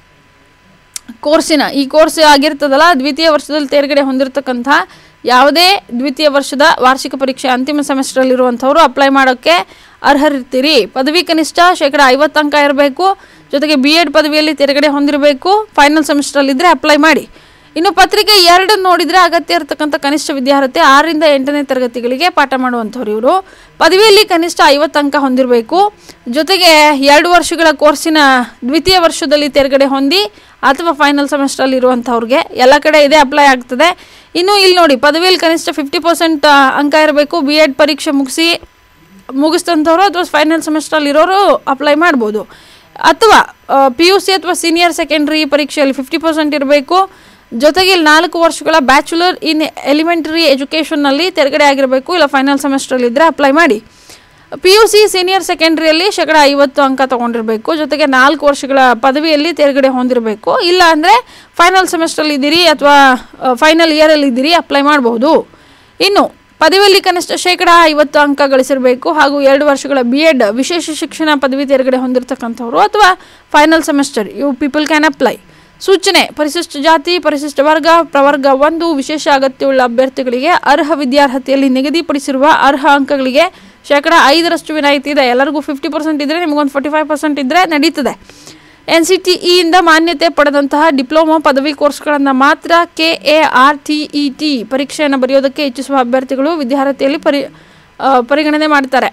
ಕೋರ್ಸಿನ ಈ ಕೋರ್ಸ್ ಆಗಿರ್ತದಲ್ಲ ದ್ವಿತೀಯ ವರ್ಷದಲ್ಲಿ ತೇರ್ಗಡೆ ಹೊಂದಿರತಕ್ಕಂಥ ಯಾವುದೇ ದ್ವಿತೀಯ ವರ್ಷದ ವಾರ್ಷಿಕ ಪರೀಕ್ಷೆ ಅಂತಿಮ ಸೆಮಿಸ್ಟರಲ್ಲಿರುವಂಥವ್ರು ಅಪ್ಲೈ ಮಾಡೋಕ್ಕೆ ಅರ್ಹರಿರ್ತೀರಿ. ಪದವಿ ಕನಿಷ್ಠ ಶೇಕಡ ಐವತ್ತು ಅಂಕ ಇರಬೇಕು. ಜೊತೆಗೆ ಬಿ ಎಡ್ ಪದವಿಯಲ್ಲಿ ತೇರ್ಗಡೆ ಹೊಂದಿರಬೇಕು. ಫೈನಲ್ ಸೆಮಿಸ್ಟರಲ್ಲಿದ್ದರೆ ಅಪ್ಲೈ ಮಾಡಿ. ಇನ್ನು ಪತ್ರಿಕೆ ಎರಡು ನೋಡಿದರೆ ಅಗತ್ಯ ಇರತಕ್ಕಂಥ ಕನಿಷ್ಠ ವಿದ್ಯಾರ್ಹತೆ ಆರರಿಂದ ಎಂಟನೇ ತರಗತಿಗಳಿಗೆ ಪಾಠ ಮಾಡುವಂಥವ್ರು ಇವರು ಪದವಿಯಲ್ಲಿ ಕನಿಷ್ಠ ಐವತ್ತು ಅಂಕ ಹೊಂದಿರಬೇಕು. ಜೊತೆಗೆ ಎರಡು ವರ್ಷಗಳ ಕೋರ್ಸಿನ ದ್ವಿತೀಯ ವರ್ಷದಲ್ಲಿ ತೇರ್ಗಡೆ ಹೊಂದಿ ಅಥವಾ ಫೈನಲ್ ಸೆಮಿಸ್ಟರಲ್ಲಿ ಇರುವಂಥವ್ರಿಗೆ ಎಲ್ಲ ಕಡೆ ಇದೇ ಅಪ್ಲೈ ಆಗ್ತದೆ. ಇನ್ನು ಇಲ್ಲಿ ನೋಡಿ ಪದವಿಯಲ್ಲಿ ಕನಿಷ್ಠ ಫಿಫ್ಟಿ ಪರ್ಸೆಂಟ್ ಅಂಕ ಇರಬೇಕು. ಬಿ ಎಡ್ ಪರೀಕ್ಷೆ ಮುಗಿಸಿ ಮುಗಿಸ್ತಂಥವ್ರು ಅಥವಾ ಫೈನಲ್ ಸೆಮಿಸ್ಟ್ರಲ್ಲಿ ಇರೋರು ಅಪ್ಲೈ ಮಾಡ್ಬೋದು. ಅಥವಾ ಪಿ ಯು ಸಿ ಅಥವಾ ಸೀನಿಯರ್ ಸೆಕೆಂಡ್ರಿ ಪರೀಕ್ಷೆಯಲ್ಲಿ ಫಿಫ್ಟಿ ಪರ್ಸೆಂಟ್ ಇರಬೇಕು. ಜೊತೆಗೆ ಇಲ್ಲಿ ನಾಲ್ಕು ವರ್ಷಗಳ ಬ್ಯಾಚುಲರ್ ಇನ್ ಎಲಿಮೆಂಟರಿ ಎಜುಕೇಷನ್ನಲ್ಲಿ ತೆರಗಡೆ ಆಗಿರಬೇಕು. ಇಲ್ಲ ಫೈನಲ್ ಸೆಮಿಸ್ಟ್ರಲ್ಲಿ ಇದ್ದರೆ ಅಪ್ಲೈ ಮಾಡಿ. ಪಿ ಯು ಸಿ ಸೀನಿಯರ್ ಸೆಕೆಂಡ್ರಿಯಲ್ಲಿ ಶೇಕಡ ಐವತ್ತು ಅಂಕ ತೊಗೊಂಡಿರಬೇಕು. ಜೊತೆಗೆ ನಾಲ್ಕು ವರ್ಷಗಳ ಪದವಿಯಲ್ಲಿ ತೆರಗಡೆ ಹೊಂದಿರಬೇಕು. ಇಲ್ಲ ಅಂದರೆ ಫೈನಲ್ ಸೆಮಿಸ್ಟ್ರಲ್ಲಿ ಇದ್ದೀರಿ ಅಥವಾ ಫೈನಲ್ ಇಯರಲ್ಲಿ ಇದ್ದೀರಿ ಅಪ್ಲೈ ಮಾಡಬಹುದು. ಇನ್ನು ಪದವಿಯಲ್ಲಿ ಕನಿಷ್ಠ ಶೇಕಡ ಐವತ್ತು ಅಂಕ ಗಳಿಸಿರಬೇಕು. ಹಾಗೂ ಎರಡು ವರ್ಷಗಳ ಬಿ ಎಡ್ ವಿಶೇಷ ಶಿಕ್ಷಣ ಪದವಿ ತೆರಗಡೆ ಹೊಂದಿರತಕ್ಕಂಥವ್ರು ಅಥವಾ ಫೈನಲ್ ಸೆಮಿಸ್ಟರ್ ಇವು ಪೀಪಲ್ ಕ್ಯಾನ್ ಅಪ್ಲೈ. ಸೂಚನೆ: ಪರಿಶಿಷ್ಟ ಜಾತಿ, ಪರಿಶಿಷ್ಟ ವರ್ಗ, ಪ್ರವರ್ಗ ಒಂದು ವಿಶೇಷ ಅಗತ್ಯವುಳ್ಳ ಅಭ್ಯರ್ಥಿಗಳಿಗೆ ಅರ್ಹ ವಿದ್ಯಾರ್ಹತೆಯಲ್ಲಿ ನಿಗದಿಪಡಿಸಿರುವ ಅರ್ಹ ಅಂಕಗಳಿಗೆ ಶೇಕಡ ಐದರಷ್ಟು ವಿನಾಯಿತಿ ಇದೆ. ಎಲ್ಲರಿಗೂ ಫಿಫ್ಟಿ ಪರ್ಸೆಂಟ್ ಇದ್ದರೆ ನಿಮಗೊಂದು ಫೋರ್ಟಿ ಫೈವ್ ಪರ್ಸೆಂಟ್ ಇದ್ದರೆ ನಡೀತದೆ. ಎನ್ ಸಿ ಟಿ ಇಯಿಂದ ಮಾನ್ಯತೆ ಪಡೆದಂತಹ ಡಿಪ್ಲೊಮಾ ಪದವಿ ಕೋರ್ಸ್ಗಳನ್ನು ಮಾತ್ರ K A R T E T ಪರೀಕ್ಷೆಯನ್ನು ಬರೆಯೋದಕ್ಕೆ ಇಚ್ಛಿಸುವ ಅಭ್ಯರ್ಥಿಗಳು ವಿದ್ಯಾರ್ಹತೆಯಲ್ಲಿ ಪರಿ ಪರಿಗಣನೆ ಮಾಡ್ತಾರೆ.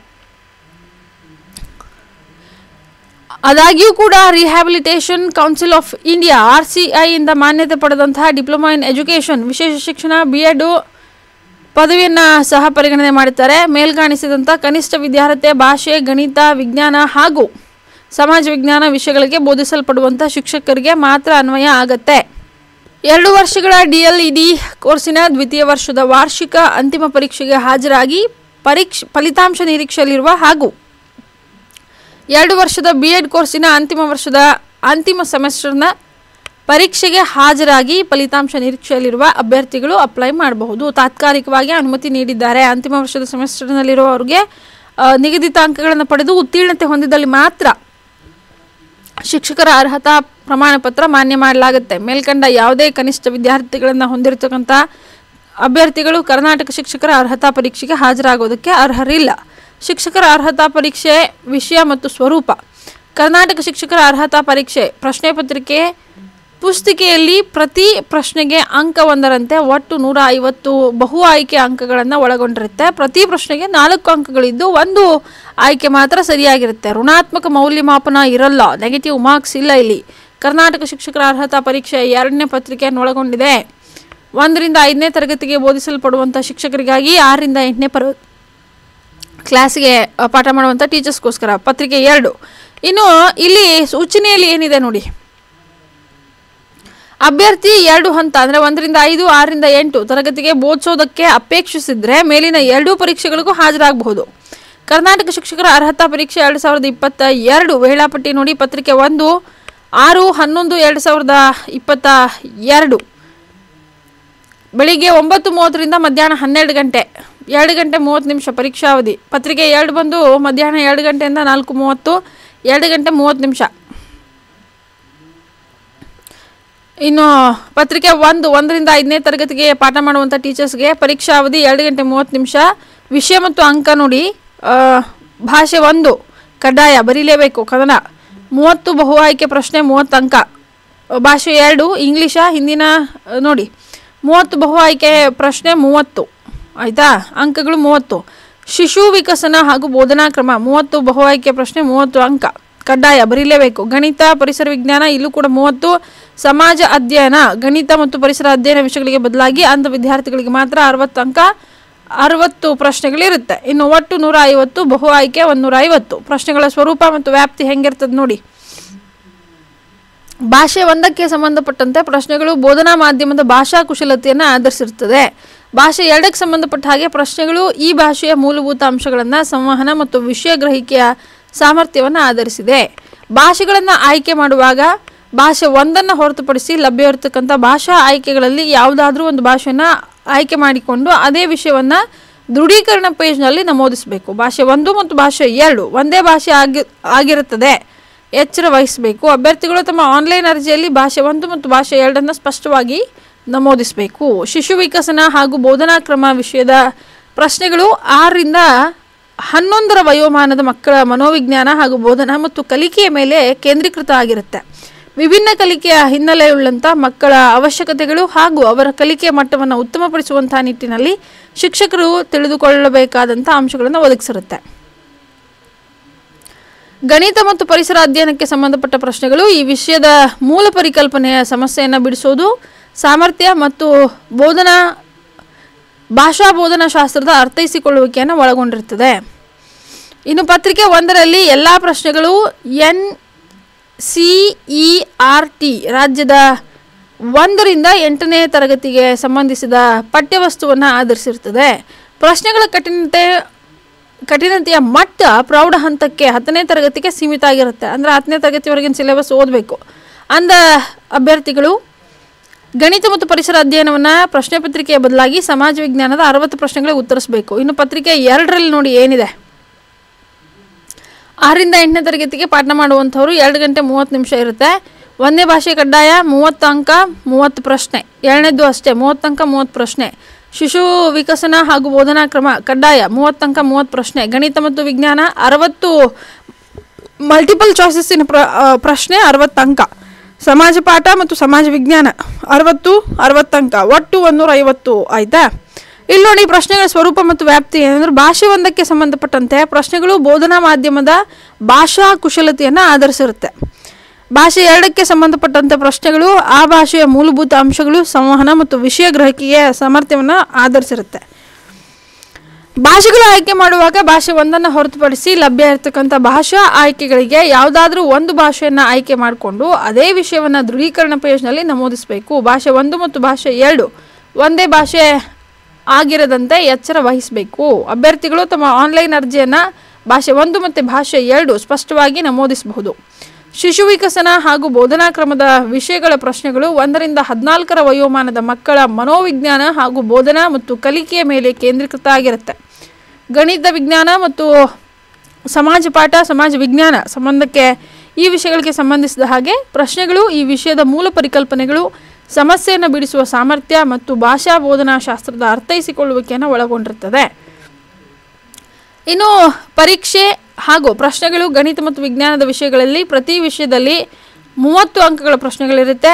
ಆದಾಗ್ಯೂ ಕೂಡ rehabilitation council of India R C I ಇಂದ ಮಾನ್ಯತೆ ಪಡೆದಂತಹ ಡಿಪ್ಲೊಮಾ ಇನ್ ಎಜುಕೇಷನ್ ವಿಶೇಷ ಶಿಕ್ಷಣ ಬಿ ಎಡ್ ಪದವಿಯನ್ನು ಸಹ ಪರಿಗಣನೆ ಮಾಡುತ್ತಾರೆ. ಮೇಲ್ಕಾಣಿಸಿದಂಥ ಕನಿಷ್ಠ ವಿದ್ಯಾರ್ಹತೆ ಭಾಷೆ, ಗಣಿತ, ವಿಜ್ಞಾನ ಹಾಗೂ ಸಮಾಜ ವಿಜ್ಞಾನ ವಿಷಯಗಳಿಗೆ ಬೋಧಿಸಲ್ಪಡುವಂಥ ಶಿಕ್ಷಕರಿಗೆ ಮಾತ್ರ ಅನ್ವಯ ಆಗತ್ತೆ. ಎರಡು ವರ್ಷಗಳ ಡಿ ಎಲ್ ಇ ಡಿ ಕೋರ್ಸಿನ ದ್ವಿತೀಯ ವರ್ಷದ ವಾರ್ಷಿಕ ಅಂತಿಮ ಪರೀಕ್ಷೆಗೆ ಹಾಜರಾಗಿ ಪರೀಕ್ಷೆ ಫಲಿತಾಂಶ ನಿರೀಕ್ಷೆಯಲ್ಲಿರುವ ಹಾಗೂ ಎರಡು ವರ್ಷದ ಬಿ ಎಡ್ ಕೋರ್ಸಿನ ಅಂತಿಮ ವರ್ಷದ ಅಂತಿಮ ಸೆಮಿಸ್ಟರ್ನ ಪರೀಕ್ಷೆಗೆ ಹಾಜರಾಗಿ ಫಲಿತಾಂಶ ನಿರೀಕ್ಷೆಯಲ್ಲಿರುವ ಅಭ್ಯರ್ಥಿಗಳು ಅಪ್ಲೈ ಮಾಡಬಹುದು. ತಾತ್ಕಾಲಿಕವಾಗಿ ಅನುಮತಿ ನೀಡಿದ್ದಾರೆ. ಅಂತಿಮ ವರ್ಷದ ಸೆಮಿಸ್ಟರ್ನಲ್ಲಿರುವವರಿಗೆ ನಿಗದಿತ ಅಂಕಗಳನ್ನು ಪಡೆದು ಉತ್ತೀರ್ಣತೆ ಹೊಂದಿದಲ್ಲಿ ಮಾತ್ರ ಶಿಕ್ಷಕರ ಅರ್ಹತಾ ಪ್ರಮಾಣ ಪತ್ರ ಮಾನ್ಯ ಮಾಡಲಾಗುತ್ತೆ. ಮೇಲ್ಕಂಡ ಯಾವುದೇ ಕನಿಷ್ಠ ವಿದ್ಯಾರ್ಥಿಗಳನ್ನು ಹೊಂದಿರತಕ್ಕಂಥ ಅಭ್ಯರ್ಥಿಗಳು ಕರ್ನಾಟಕ ಶಿಕ್ಷಕರ ಅರ್ಹತಾ ಪರೀಕ್ಷೆಗೆ ಹಾಜರಾಗೋದಕ್ಕೆ ಅರ್ಹರಿಲ್ಲ. ಶಿಕ್ಷಕರ ಅರ್ಹತಾ ಪರೀಕ್ಷೆ ವಿಷಯ ಮತ್ತು ಸ್ವರೂಪ: ಕರ್ನಾಟಕ ಶಿಕ್ಷಕರ ಅರ್ಹತಾ ಪರೀಕ್ಷೆ ಪ್ರಶ್ನೆ ಪತ್ರಿಕೆ ಪುಸ್ತಿಕೆಯಲ್ಲಿ ಪ್ರತಿ ಪ್ರಶ್ನೆಗೆ ಅಂಕ ಒಂದರಂತೆ ಒಟ್ಟು ನೂರ ಐವತ್ತು ಬಹು ಆಯ್ಕೆ ಅಂಕಗಳನ್ನು ಒಳಗೊಂಡಿರುತ್ತೆ. ಪ್ರತಿ ಪ್ರಶ್ನೆಗೆ ನಾಲ್ಕು ಅಂಕಗಳಿದ್ದು ಒಂದು ಆಯ್ಕೆ ಮಾತ್ರ ಸರಿಯಾಗಿರುತ್ತೆ. ಋಣಾತ್ಮಕ ಮೌಲ್ಯಮಾಪನ ಇರಲ್ಲ, ನೆಗೆಟಿವ್ ಮಾರ್ಕ್ಸ್ ಇಲ್ಲ. ಇಲ್ಲಿ ಕರ್ನಾಟಕ ಶಿಕ್ಷಕರ ಅರ್ಹತಾ ಪರೀಕ್ಷೆ ಎರಡನೇ ಪತ್ರಿಕೆಯನ್ನು ಒಳಗೊಂಡಿದೆ. ಒಂದರಿಂದ ಐದನೇ ತರಗತಿಗೆ ಬೋಧಿಸಲ್ಪಡುವಂಥ ಶಿಕ್ಷಕರಿಗಾಗಿ ಆರರಿಂದ ಎಂಟನೇ ಪರ ಕ್ಲಾಸಿಗೆ ಪಾಠ ಮಾಡುವಂಥ ಟೀಚರ್ಸ್ಗೋಸ್ಕರ ಪತ್ರಿಕೆ ಎರಡು. ಇನ್ನು ಇಲ್ಲಿ ಸೂಚನೆಯಲ್ಲಿ ಏನಿದೆ ನೋಡಿ, ಅಭ್ಯರ್ಥಿ ಎರಡು ಹಂತ ಅಂದರೆ ಒಂದರಿಂದ ಐದು ಆರರಿಂದ ಎಂಟು ತರಗತಿಗೆ ಬೋಧಿಸೋದಕ್ಕೆ ಅಪೇಕ್ಷಿಸಿದ್ರೆ ಮೇಲಿನ ಎರಡೂ ಪರೀಕ್ಷೆಗಳಿಗೂ ಹಾಜರಾಗಬಹುದು. ಕರ್ನಾಟಕ ಶಿಕ್ಷಕರ ಅರ್ಹತಾ ಪರೀಕ್ಷೆ ಎರಡು ಸಾವಿರದ ಇಪ್ಪತ್ತ ಎರಡು ವೇಳಾಪಟ್ಟಿ ನೋಡಿ. ಪತ್ರಿಕೆ ಒಂದು ಆರು ಹನ್ನೊಂದು ಎರಡು ಸಾವಿರದ ಇಪ್ಪತ್ತ ಎರಡು ಬೆಳಿಗ್ಗೆ ಒಂಬತ್ತು ಮೂವತ್ತರಿಂದ ಮಧ್ಯಾಹ್ನ ಹನ್ನೆರಡು ಗಂಟೆ ಎರಡು ಗಂಟೆ ಮೂವತ್ತು ನಿಮಿಷ ಪರೀಕ್ಷಾವಧಿ. ಪತ್ರಿಕೆ ಎರಡು ಬಂದು ಮಧ್ಯಾಹ್ನ ಎರಡು ಗಂಟೆಯಿಂದ ನಾಲ್ಕು ಮೂವತ್ತು ಎರಡು ಗಂಟೆ ಮೂವತ್ತು ನಿಮಿಷ. ಇನ್ನು ಪತ್ರಿಕೆ ಒಂದು ಒಂದರಿಂದ ಐದನೇ ತರಗತಿಗೆ ಪಾಠ ಮಾಡುವಂಥ ಟೀಚರ್ಸ್ಗೆ ಪರೀಕ್ಷಾ ಅವಧಿ ಎರಡು ಗಂಟೆ ಮೂವತ್ತು ನಿಮಿಷ. ವಿಷಯ ಮತ್ತು ಅಂಕ ನೋಡಿ, ಭಾಷೆ ಒಂದು ಕಡ್ಡಾಯ ಬರೀಲೇಬೇಕು ಕನ್ನಡ, ಮೂವತ್ತು ಬಹು ಆಯ್ಕೆ ಪ್ರಶ್ನೆ ಮೂವತ್ತು ಅಂಕ. ಭಾಷೆ ಎರಡು ಇಂಗ್ಲೀಷ ಹಿಂದಿನ ನೋಡಿ ಮೂವತ್ತು ಬಹು ಆಯ್ಕೆ ಪ್ರಶ್ನೆ ಮೂವತ್ತು ಆಯಿತಾ, ಅಂಕಗಳು ಮೂವತ್ತು. ಶಿಶು ವಿಕಸನ ಹಾಗೂ ಬೋಧನಾ ಕ್ರಮ ಮೂವತ್ತು ಬಹು ಆಯ್ಕೆ ಪ್ರಶ್ನೆ ಮೂವತ್ತು ಅಂಕ ಕಡ್ಡಾಯ ಬರೀಲೇಬೇಕು. ಗಣಿತ ಪರಿಸರ ವಿಜ್ಞಾನ ಇಲ್ಲೂ ಕೂಡ ಮೂವತ್ತು. ಸಮಾಜ ಅಧ್ಯಯನ ಗಣಿತ ಮತ್ತು ಪರಿಸರ ಅಧ್ಯಯನ ವಿಷಯಗಳಿಗೆ ಬದಲಾಗಿ ಅಂಧ ವಿದ್ಯಾರ್ಥಿಗಳಿಗೆ ಮಾತ್ರ ಅರವತ್ತು ಅಂಕ ಅರವತ್ತು ಪ್ರಶ್ನೆಗಳಿರುತ್ತೆ. ಇನ್ನು ಒಟ್ಟು ನೂರ ಐವತ್ತು ಬಹು ಆಯ್ಕೆ ಒಂದು ನೂರ ಐವತ್ತು. ಪ್ರಶ್ನೆಗಳ ಸ್ವರೂಪ ಮತ್ತು ವ್ಯಾಪ್ತಿ ಹೆಂಗಿರ್ತದೆ ನೋಡಿ. ಭಾಷೆ ಒಂದಕ್ಕೆ ಸಂಬಂಧಪಟ್ಟಂತೆ ಪ್ರಶ್ನೆಗಳು ಬೋಧನಾ ಮಾಧ್ಯಮದ ಭಾಷಾ ಕುಶಲತೆಯನ್ನು ಆಧರಿಸಿರುತ್ತದೆ. ಭಾಷೆ ಎರಡಕ್ಕೆ ಸಂಬಂಧಪಟ್ಟ ಹಾಗೆ ಪ್ರಶ್ನೆಗಳು ಈ ಭಾಷೆಯ ಮೂಲಭೂತ ಅಂಶಗಳನ್ನು ಸಂವಹನ ಮತ್ತು ವಿಷಯ ಗ್ರಹಿಕೆಯ ಸಾಮರ್ಥ್ಯವನ್ನು ಆಧರಿಸಿದೆ. ಭಾಷೆಗಳನ್ನು ಆಯ್ಕೆ ಮಾಡುವಾಗ ಭಾಷೆ ಒಂದನ್ನು ಹೊರತುಪಡಿಸಿ ಲಭ್ಯವಿರತಕ್ಕಂಥ ಭಾಷಾ ಆಯ್ಕೆಗಳಲ್ಲಿ ಯಾವುದಾದ್ರೂ ಒಂದು ಭಾಷೆಯನ್ನು ಆಯ್ಕೆ ಮಾಡಿಕೊಂಡು ಅದೇ ವಿಷಯವನ್ನು ದೃಢೀಕರಣ ಪೇಜ್ನಲ್ಲಿ ನಮೂದಿಸಬೇಕು. ಭಾಷೆ ಒಂದು ಮತ್ತು ಭಾಷೆ ಎರಡು ಒಂದೇ ಭಾಷೆ ಆಗಿ ಆಗಿರುತ್ತದೆ, ಎಚ್ಚರ ವಹಿಸಬೇಕು. ಅಭ್ಯರ್ಥಿಗಳು ತಮ್ಮ ಆನ್ಲೈನ್ ಅರ್ಜಿಯಲ್ಲಿ ಭಾಷೆ ಒಂದು ಮತ್ತು ಭಾಷೆ ಎರಡನ್ನು ಸ್ಪಷ್ಟವಾಗಿ ನಮೂದಿಸಬೇಕು. ಶಿಶು ವಿಕಸನ ಹಾಗೂ ಬೋಧನಾ ಕ್ರಮ ವಿಷಯದ ಪ್ರಶ್ನೆಗಳು ಆರರಿಂದ ಹನ್ನೊಂದರ ವಯೋಮಾನದ ಮಕ್ಕಳ ಮನೋವಿಜ್ಞಾನ ಹಾಗೂ ಬೋಧನಾ ಮತ್ತು ಕಲಿಕೆಯ ಮೇಲೆ ಕೇಂದ್ರೀಕೃತ ಆಗಿರುತ್ತೆ. ವಿಭಿನ್ನ ಕಲಿಕೆಯ ಹಿನ್ನೆಲೆಯುಳ್ಳಂಥ ಮಕ್ಕಳ ಅವಶ್ಯಕತೆಗಳು ಹಾಗೂ ಅವರ ಕಲಿಕೆಯ ಮಟ್ಟವನ್ನು ಉತ್ತಮಪಡಿಸುವಂಥ ನಿಟ್ಟಿನಲ್ಲಿ ಶಿಕ್ಷಕರು ತಿಳಿದುಕೊಳ್ಳಬೇಕಾದಂಥ ಅಂಶಗಳನ್ನು ಒದಗಿಸಿರುತ್ತೆ. ಗಣಿತ ಮತ್ತು ಪರಿಸರ ಅಧ್ಯಯನಕ್ಕೆ ಸಂಬಂಧಪಟ್ಟ ಪ್ರಶ್ನೆಗಳು ಈ ವಿಷಯದ ಮೂಲ ಪರಿಕಲ್ಪನೆಯ ಸಮಸ್ಯೆಯನ್ನು ಬಿಡಿಸೋದು, ಸಾಮರ್ಥ್ಯ ಮತ್ತು ಬೋಧನಾ ಭಾಷಾ ಬೋಧನಾ ಶಾಸ್ತ್ರದ ಅರ್ಥೈಸಿಕೊಳ್ಳುವಿಕೆಯನ್ನು ಒಳಗೊಂಡಿರುತ್ತದೆ. ಇನ್ನು ಪತ್ರಿಕೆ ಒಂದರಲ್ಲಿ ಎಲ್ಲ ಪ್ರಶ್ನೆಗಳು N C E R T ರಾಜ್ಯದ ಒಂದರಿಂದ ಎಂಟನೇ ತರಗತಿಗೆ ಸಂಬಂಧಿಸಿದ ಪಠ್ಯವಸ್ತುವನ್ನು ಆಧರಿಸಿರುತ್ತದೆ. ಪ್ರಶ್ನೆಗಳ ಕಠಿಣತೆ ಕಠಿಣತೆಯ ಮಟ್ಟ ಪ್ರೌಢ ಹಂತಕ್ಕೆ ಹತ್ತನೇ ತರಗತಿಗೆ ಸೀಮಿತ ಆಗಿರುತ್ತೆ. ಅಂದರೆ ಹತ್ತನೇ ತರಗತಿವರೆಗಿನ ಸಿಲೆಬಸ್ ಓದಬೇಕು ಅಂದ ಅಭ್ಯರ್ಥಿಗಳು ಗಣಿತ ಮತ್ತು ಪರಿಸರ ಅಧ್ಯಯನವನ್ನು ಪ್ರಶ್ನೆ ಪತ್ರಿಕೆಯ ಬದಲಾಗಿ ಸಮಾಜ ವಿಜ್ಞಾನದ ಅರವತ್ತು ಪ್ರಶ್ನೆಗಳಿಗೆ ಉತ್ತರಿಸಬೇಕು. ಇನ್ನು ಪತ್ರಿಕೆ ಎರಡರಲ್ಲಿ ನೋಡಿ ಏನಿದೆ, ಆರರಿಂದ ಎಂಟನೇ ತರಗತಿಗೆ ಪಾಠ ಮಾಡುವಂಥವ್ರು ಎರಡು ಗಂಟೆ ಮೂವತ್ತು ನಿಮಿಷ ಇರುತ್ತೆ. ಒಂದನೇ ಭಾಷೆ ಕಡ್ಡಾಯ ಮೂವತ್ತು ಅಂಕ ಮೂವತ್ತು ಪ್ರಶ್ನೆ. ಎರಡನೇದು ಅಷ್ಟೇ ಮೂವತ್ತು ಅಂಕ ಮೂವತ್ತು ಪ್ರಶ್ನೆ. ಶಿಶು ವಿಕಸನ ಹಾಗೂ ಬೋಧನಾ ಕ್ರಮ ಕಡ್ಡಾಯ ಮೂವತ್ತು ಅಂಕ ಮೂವತ್ತು ಪ್ರಶ್ನೆ. ಗಣಿತ ಮತ್ತು ವಿಜ್ಞಾನ ಅರವತ್ತು ಮಲ್ಟಿಪಲ್ ಚಾಯ್ಸಸ್ಸಿನ ಪ್ರ ಪ್ರಶ್ನೆ ಅರವತ್ತು ಅಂಕ. ಸಮಾಜ ಪಾಠ ಮತ್ತು ಸಮಾಜ ವಿಜ್ಞಾನ ಅರವತ್ತು ಅರವತ್ತು ಅಂಕ, ಒಟ್ಟು ಒಂದೂರ ಐವತ್ತು ಆಯಿತಾ. ಇಲ್ಲಿ ನೋಡಿ ಪ್ರಶ್ನೆಗಳ ಸ್ವರೂಪ ಮತ್ತು ವ್ಯಾಪ್ತಿ ಏನಂದ್ರೆ ಭಾಷೆ ಒಂದಕ್ಕೆ ಸಂಬಂಧಪಟ್ಟಂತೆ ಪ್ರಶ್ನೆಗಳು ಬೋಧನಾ ಮಾಧ್ಯಮದ ಭಾಷಾ ಕುಶಲತೆಯನ್ನು ಆಧರಿಸಿರುತ್ತೆ. ಭಾಷೆ ಎರಡಕ್ಕೆ ಸಂಬಂಧಪಟ್ಟಂತೆ ಪ್ರಶ್ನೆಗಳು ಆ ಭಾಷೆಯ ಮೂಲಭೂತ ಅಂಶಗಳು ಸಂವಹನ ಮತ್ತು ವಿಷಯ ಗ್ರಹಿಕೆಯ ಸಾಮರ್ಥ್ಯವನ್ನು ಆಧರಿಸಿರುತ್ತೆ. ಭಾಷೆಗಳು ಆಯ್ಕೆ ಮಾಡುವಾಗ ಭಾಷೆ ಒಂದನ್ನು ಹೊರತುಪಡಿಸಿ ಲಭ್ಯ ಇರತಕ್ಕಂಥ ಭಾಷಾ ಆಯ್ಕೆಗಳಿಗೆ ಯಾವುದಾದ್ರೂ ಒಂದು ಭಾಷೆಯನ್ನು ಆಯ್ಕೆ ಮಾಡಿಕೊಂಡು ಅದೇ ವಿಷಯವನ್ನು ದೃಢೀಕರಣ ಪೇಜ್ನಲ್ಲಿ ನಮೂದಿಸಬೇಕು. ಭಾಷೆ ಒಂದು ಮತ್ತು ಭಾಷೆ ಎರಡು ಒಂದೇ ಭಾಷೆ ಆಗಿರದಂತೆ ಎಚ್ಚರ ವಹಿಸಬೇಕು. ಅಭ್ಯರ್ಥಿಗಳು ತಮ್ಮ ಆನ್ಲೈನ್ ಅರ್ಜಿಯನ್ನು ಭಾಷೆ ಒಂದು ಮತ್ತು ಭಾಷೆ ಎರಡು ಸ್ಪಷ್ಟವಾಗಿ ನಮೂದಿಸಬಹುದು. ಶಿಶು ವಿಕಸನ ಹಾಗೂ ಬೋಧನಾ ಕ್ರಮದ ವಿಷಯಗಳ ಪ್ರಶ್ನೆಗಳು ಒಂದರಿಂದ ಹದಿನಾಲ್ಕರ ವಯೋಮಾನದ ಮಕ್ಕಳ ಮನೋವಿಜ್ಞಾನ ಹಾಗೂ ಬೋಧನಾ ಮತ್ತು ಕಲಿಕೆಯ ಮೇಲೆ ಕೇಂದ್ರೀಕೃತ ಆಗಿರುತ್ತೆ. ಗಣಿತ ವಿಜ್ಞಾನ ಮತ್ತು ಸಮಾಜ ಪಾಠ ಸಮಾಜ ವಿಜ್ಞಾನ ಸಂಬಂಧಕ್ಕೆ ಈ ವಿಷಯಗಳಿಗೆ ಸಂಬಂಧಿಸಿದ ಹಾಗೆ ಪ್ರಶ್ನೆಗಳು ಈ ವಿಷಯದ ಮೂಲ ಪರಿಕಲ್ಪನೆಗಳು, ಸಮಸ್ಯೆಯನ್ನು ಬಿಡಿಸುವ ಸಾಮರ್ಥ್ಯ ಮತ್ತು ಭಾಷಾ ಬೋಧನಾ ಶಾಸ್ತ್ರದ ಅರ್ಥೈಸಿಕೊಳ್ಳುವಿಕೆಯನ್ನು ಒಳಗೊಂಡಿರುತ್ತದೆ. ಇನ್ನು ಪರೀಕ್ಷೆ ಹಾಗೂ ಪ್ರಶ್ನೆಗಳು ಗಣಿತ ಮತ್ತು ವಿಜ್ಞಾನದ ವಿಷಯಗಳಲ್ಲಿ ಪ್ರತಿ ವಿಷಯದಲ್ಲಿ ಮೂವತ್ತು ಅಂಕಗಳ ಪ್ರಶ್ನೆಗಳಿರುತ್ತೆ.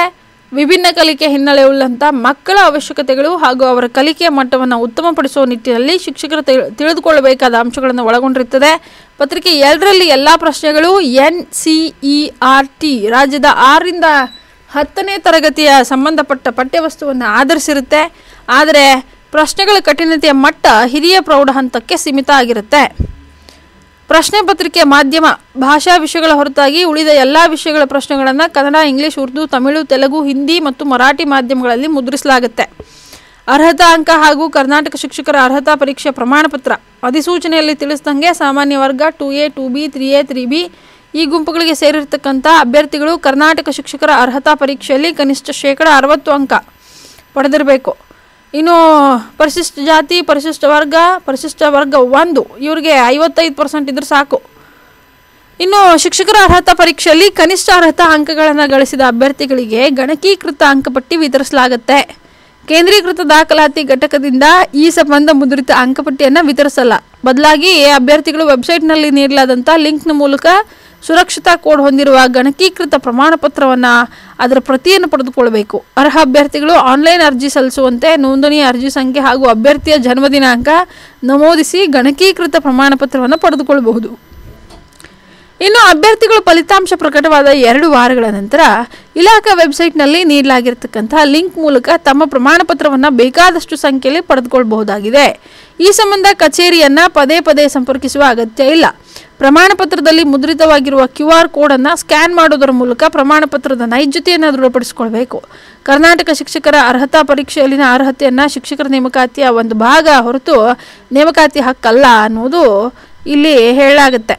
ವಿಭಿನ್ನ ಕಲಿಕೆ ಹಿನ್ನೆಲೆ ಉಳ್ಳಂಥ ಮಕ್ಕಳ ಅವಶ್ಯಕತೆಗಳು ಹಾಗೂ ಅವರ ಕಲಿಕೆಯ ಮಟ್ಟವನ್ನು ಉತ್ತಮಪಡಿಸುವ ನಿಟ್ಟಿನಲ್ಲಿ ಶಿಕ್ಷಕರು ತಿಳಿದುಕೊಳ್ಳಬೇಕಾದ ಅಂಶಗಳನ್ನು ಒಳಗೊಂಡಿರುತ್ತದೆ. ಪತ್ರಿಕೆ ಎರಡರಲ್ಲಿ ಎಲ್ಲ ಪ್ರಶ್ನೆಗಳು N C E R T ರಾಜ್ಯದ ಆರರಿಂದ ಹತ್ತನೇ ತರಗತಿಯ ಸಂಬಂಧಪಟ್ಟ ಪಠ್ಯವಸ್ತುವನ್ನು ಆಧರಿಸಿರುತ್ತೆ. ಆದರೆ ಪ್ರಶ್ನೆಗಳ ಕಠಿಣತೆಯ ಮಟ್ಟ ಹಿರಿಯ ಪ್ರೌಢ ಹಂತಕ್ಕೆ ಸೀಮಿತ ಆಗಿರುತ್ತೆ. ಪ್ರಶ್ನೆ ಪತ್ರಿಕೆ ಮಾಧ್ಯಮ ಭಾಷಾ ವಿಷಯಗಳ ಹೊರತಾಗಿ ಉಳಿದ ಎಲ್ಲ ವಿಷಯಗಳ ಪ್ರಶ್ನೆಗಳನ್ನು ಕನ್ನಡ, ಇಂಗ್ಲಿಷ್, ಉರ್ದು, ತಮಿಳು, ತೆಲುಗು, ಹಿಂದಿ ಮತ್ತು ಮರಾಠಿ ಮಾಧ್ಯಮಗಳಲ್ಲಿ ಮುದ್ರಿಸಲಾಗುತ್ತೆ. ಅರ್ಹತಾ ಅಂಕ ಹಾಗೂ ಕರ್ನಾಟಕ ಶಿಕ್ಷಕರ ಅರ್ಹತಾ ಪರೀಕ್ಷೆ ಪ್ರಮಾಣ ಪತ್ರ ಅಧಿಸೂಚನೆಯಲ್ಲಿ ತಿಳಿಸಿದಂಗೆ ಸಾಮಾನ್ಯ ವರ್ಗ two A two B three A three B ಈ ಗುಂಪುಗಳಿಗೆ ಸೇರಿರ್ತಕ್ಕಂಥ ಅಭ್ಯರ್ಥಿಗಳು ಕರ್ನಾಟಕ ಶಿಕ್ಷಕರ ಅರ್ಹತಾ ಪರೀಕ್ಷೆಯಲ್ಲಿ ಕನಿಷ್ಠ ಶೇಕಡ ಅರವತ್ತು ಅಂಕ ಪಡೆದಿರಬೇಕು. ಇನ್ನು ಪರಿಶಿಷ್ಟ ಜಾತಿ, ಪರಿಶಿಷ್ಟ ವರ್ಗ, ಪರಿಶಿಷ್ಟ ವರ್ಗ ಒಂದು ಇವರಿಗೆ ಐವತ್ತೈದು ಪರ್ಸೆಂಟ್ ಇದ್ರೆ ಸಾಕು. ಇನ್ನು ಶಿಕ್ಷಕರ ಅರ್ಹತಾ ಪರೀಕ್ಷೆಯಲ್ಲಿ ಕನಿಷ್ಠ ಅರ್ಹತಾ ಅಂಕಗಳನ್ನು ಗಳಿಸಿದ ಅಭ್ಯರ್ಥಿಗಳಿಗೆ ಗಣಕೀಕೃತ ಅಂಕಪಟ್ಟಿ ವಿತರಿಸಲಾಗುತ್ತೆ. ಕೇಂದ್ರೀಕೃತ ದಾಖಲಾತಿ ಘಟಕದಿಂದ ಈ ಸಂಬಂಧ ಮುದ್ರಿತ ಅಂಕಪಟ್ಟಿಯನ್ನು ವಿತರಿಸಲ್ಲ. ಬದಲಾಗಿ ಅಭ್ಯರ್ಥಿಗಳು ವೆಬ್ಸೈಟ್ನಲ್ಲಿ ನೀಡಲಾದಂಥ ಲಿಂಕ್ನ ಮೂಲಕ ಸುರಕ್ಷತಾ ಕೋಡ್ ಹೊಂದಿರುವ ಗಣಕೀಕೃತ ಪ್ರಮಾಣ ಪತ್ರವನ್ನು ಅದರ ಪ್ರತಿಯನ್ನು ಪಡೆದುಕೊಳ್ಳಬೇಕು. ಅರ್ಹ ಅಭ್ಯರ್ಥಿಗಳು ಆನ್ಲೈನ್ ಅರ್ಜಿ ಸಲ್ಲಿಸುವಂತೆ ನೋಂದಣಿ ಅರ್ಜಿ ಸಂಖ್ಯೆ ಹಾಗೂ ಅಭ್ಯರ್ಥಿಯ ಜನ್ಮ ದಿನಾಂಕ ನಮೂದಿಸಿ ಗಣಕೀಕೃತ ಪ್ರಮಾಣ ಪತ್ರವನ್ನು ಪಡೆದುಕೊಳ್ಳಬಹುದು. ಇನ್ನು ಅಭ್ಯರ್ಥಿಗಳು ಫಲಿತಾಂಶ ಪ್ರಕಟವಾದ ಎರಡು ವಾರಗಳ ನಂತರ ಇಲಾಖಾ ವೆಬ್ಸೈಟ್ನಲ್ಲಿ ನೀಡಲಾಗಿರ್ತಕ್ಕಂಥ ಲಿಂಕ್ ಮೂಲಕ ತಮ್ಮ ಪ್ರಮಾಣ ಪತ್ರವನ್ನು ಬೇಕಾದಷ್ಟು ಸಂಖ್ಯೆಯಲ್ಲಿ ಪಡೆದುಕೊಳ್ಳಬಹುದಾಗಿದೆ. ಈ ಸಂಬಂಧ ಕಚೇರಿಯನ್ನು ಪದೇ ಪದೇ ಸಂಪರ್ಕಿಸುವ ಅಗತ್ಯ ಇಲ್ಲ. ಪ್ರಮಾಣ ಪತ್ರದಲ್ಲಿ ಮುದ್ರಿತವಾಗಿರುವ ಕ್ಯೂ ಆರ್ ಕೋಡನ್ನು ಸ್ಕ್ಯಾನ್ ಮಾಡೋದರ ಮೂಲಕ ಪ್ರಮಾಣ ಪತ್ರದ ನೈಜತೆಯನ್ನು ದೃಢಪಡಿಸಿಕೊಳ್ಬೇಕು. ಕರ್ನಾಟಕ ಶಿಕ್ಷಕರ ಅರ್ಹತಾ ಪರೀಕ್ಷೆಯಲ್ಲಿನ ಅರ್ಹತೆಯನ್ನು ಶಿಕ್ಷಕರ ನೇಮಕಾತಿಯ ಒಂದು ಭಾಗ ಹೊರತು ನೇಮಕಾತಿ ಹಕ್ಕಲ್ಲ ಅನ್ನೋದು ಇಲ್ಲಿ ಹೇಳಲಾಗುತ್ತೆ.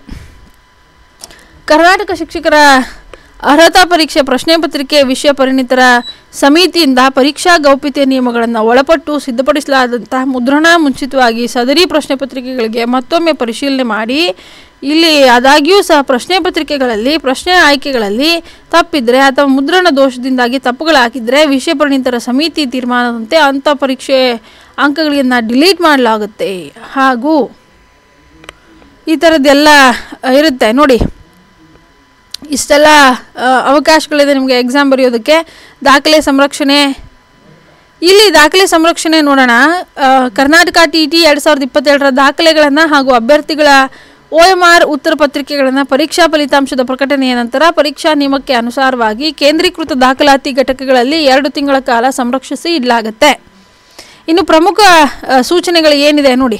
ಕರ್ನಾಟಕ ಶಿಕ್ಷಕರ ಅರ್ಹತಾ ಪರೀಕ್ಷೆ ಪ್ರಶ್ನೆ ಪತ್ರಿಕೆ ವಿಷಯ ಪರಿಣಿತರ ಸಮಿತಿಯಿಂದ ಪರೀಕ್ಷಾ ಗೌಪ್ಯತೆ ನಿಯಮಗಳನ್ನು ಒಳಪಟ್ಟು ಸಿದ್ಧಪಡಿಸಲಾದಂತಹ ಮುದ್ರಣ ಮುಂಚಿತವಾಗಿ ಸದರಿ ಪ್ರಶ್ನೆ ಪತ್ರಿಕೆಗಳಿಗೆ ಮತ್ತೊಮ್ಮೆ ಪರಿಶೀಲನೆ ಮಾಡಿ ಇಲ್ಲಿ ಆದಾಗ್ಯೂ ಸಹ ಪ್ರಶ್ನೆ ಪತ್ರಿಕೆಗಳಲ್ಲಿ ಪ್ರಶ್ನೆ ಆಯ್ಕೆಗಳಲ್ಲಿ ತಪ್ಪಿದ್ರೆ ಅಥವಾ ಮುದ್ರಣ ದೋಷದಿಂದಾಗಿ ತಪ್ಪುಗಳಾಗಿದ್ದರೆ ವಿಷಯ ಪರಿಣಿತರ ಸಮಿತಿ ತೀರ್ಮಾನದಂತೆ ಅಂಥ ಪರೀಕ್ಷೆ ಅಂಕಗಳನ್ನು ಡಿಲೀಟ್ ಮಾಡಲಾಗುತ್ತೆ. ಹಾಗೂ ಈ ಥರದ್ದೆಲ್ಲ ಇರುತ್ತೆ ನೋಡಿ. ಇಷ್ಟೆಲ್ಲ ಅವಕಾಶಗಳಿದೆ ನಿಮಗೆ ಎಕ್ಸಾಮ್ ಬರೆಯೋದಕ್ಕೆ. ದಾಖಲೆ ಸಂರಕ್ಷಣೆ, ಇಲ್ಲಿ ದಾಖಲೆ ಸಂರಕ್ಷಣೆ ನೋಡೋಣ. ಕರ್ನಾಟಕ ಟಿ ಟಿ ಎರಡು ಸಾವಿರದ ಇಪ್ಪತ್ತೆರಡರ ದಾಖಲೆಗಳನ್ನು ಹಾಗೂ ಅಭ್ಯರ್ಥಿಗಳ ಒ ಎಮ್ ಆರ್ ಉತ್ತರ ಪತ್ರಿಕೆಗಳನ್ನು ಪರೀಕ್ಷಾ ಫಲಿತಾಂಶದ ಪ್ರಕಟಣೆಯ ನಂತರ ಪರೀಕ್ಷಾ ನಿಯಮಕ್ಕೆ ಅನುಸಾರವಾಗಿ ಕೇಂದ್ರೀಕೃತ ದಾಖಲಾತಿ ಘಟಕಗಳಲ್ಲಿ ಎರಡು ತಿಂಗಳ ಕಾಲ ಸಂರಕ್ಷಿಸಿ ಇಡಲಾಗುತ್ತೆ. ಇನ್ನು ಪ್ರಮುಖ ಸೂಚನೆಗಳು ಏನಿದೆ ನೋಡಿ.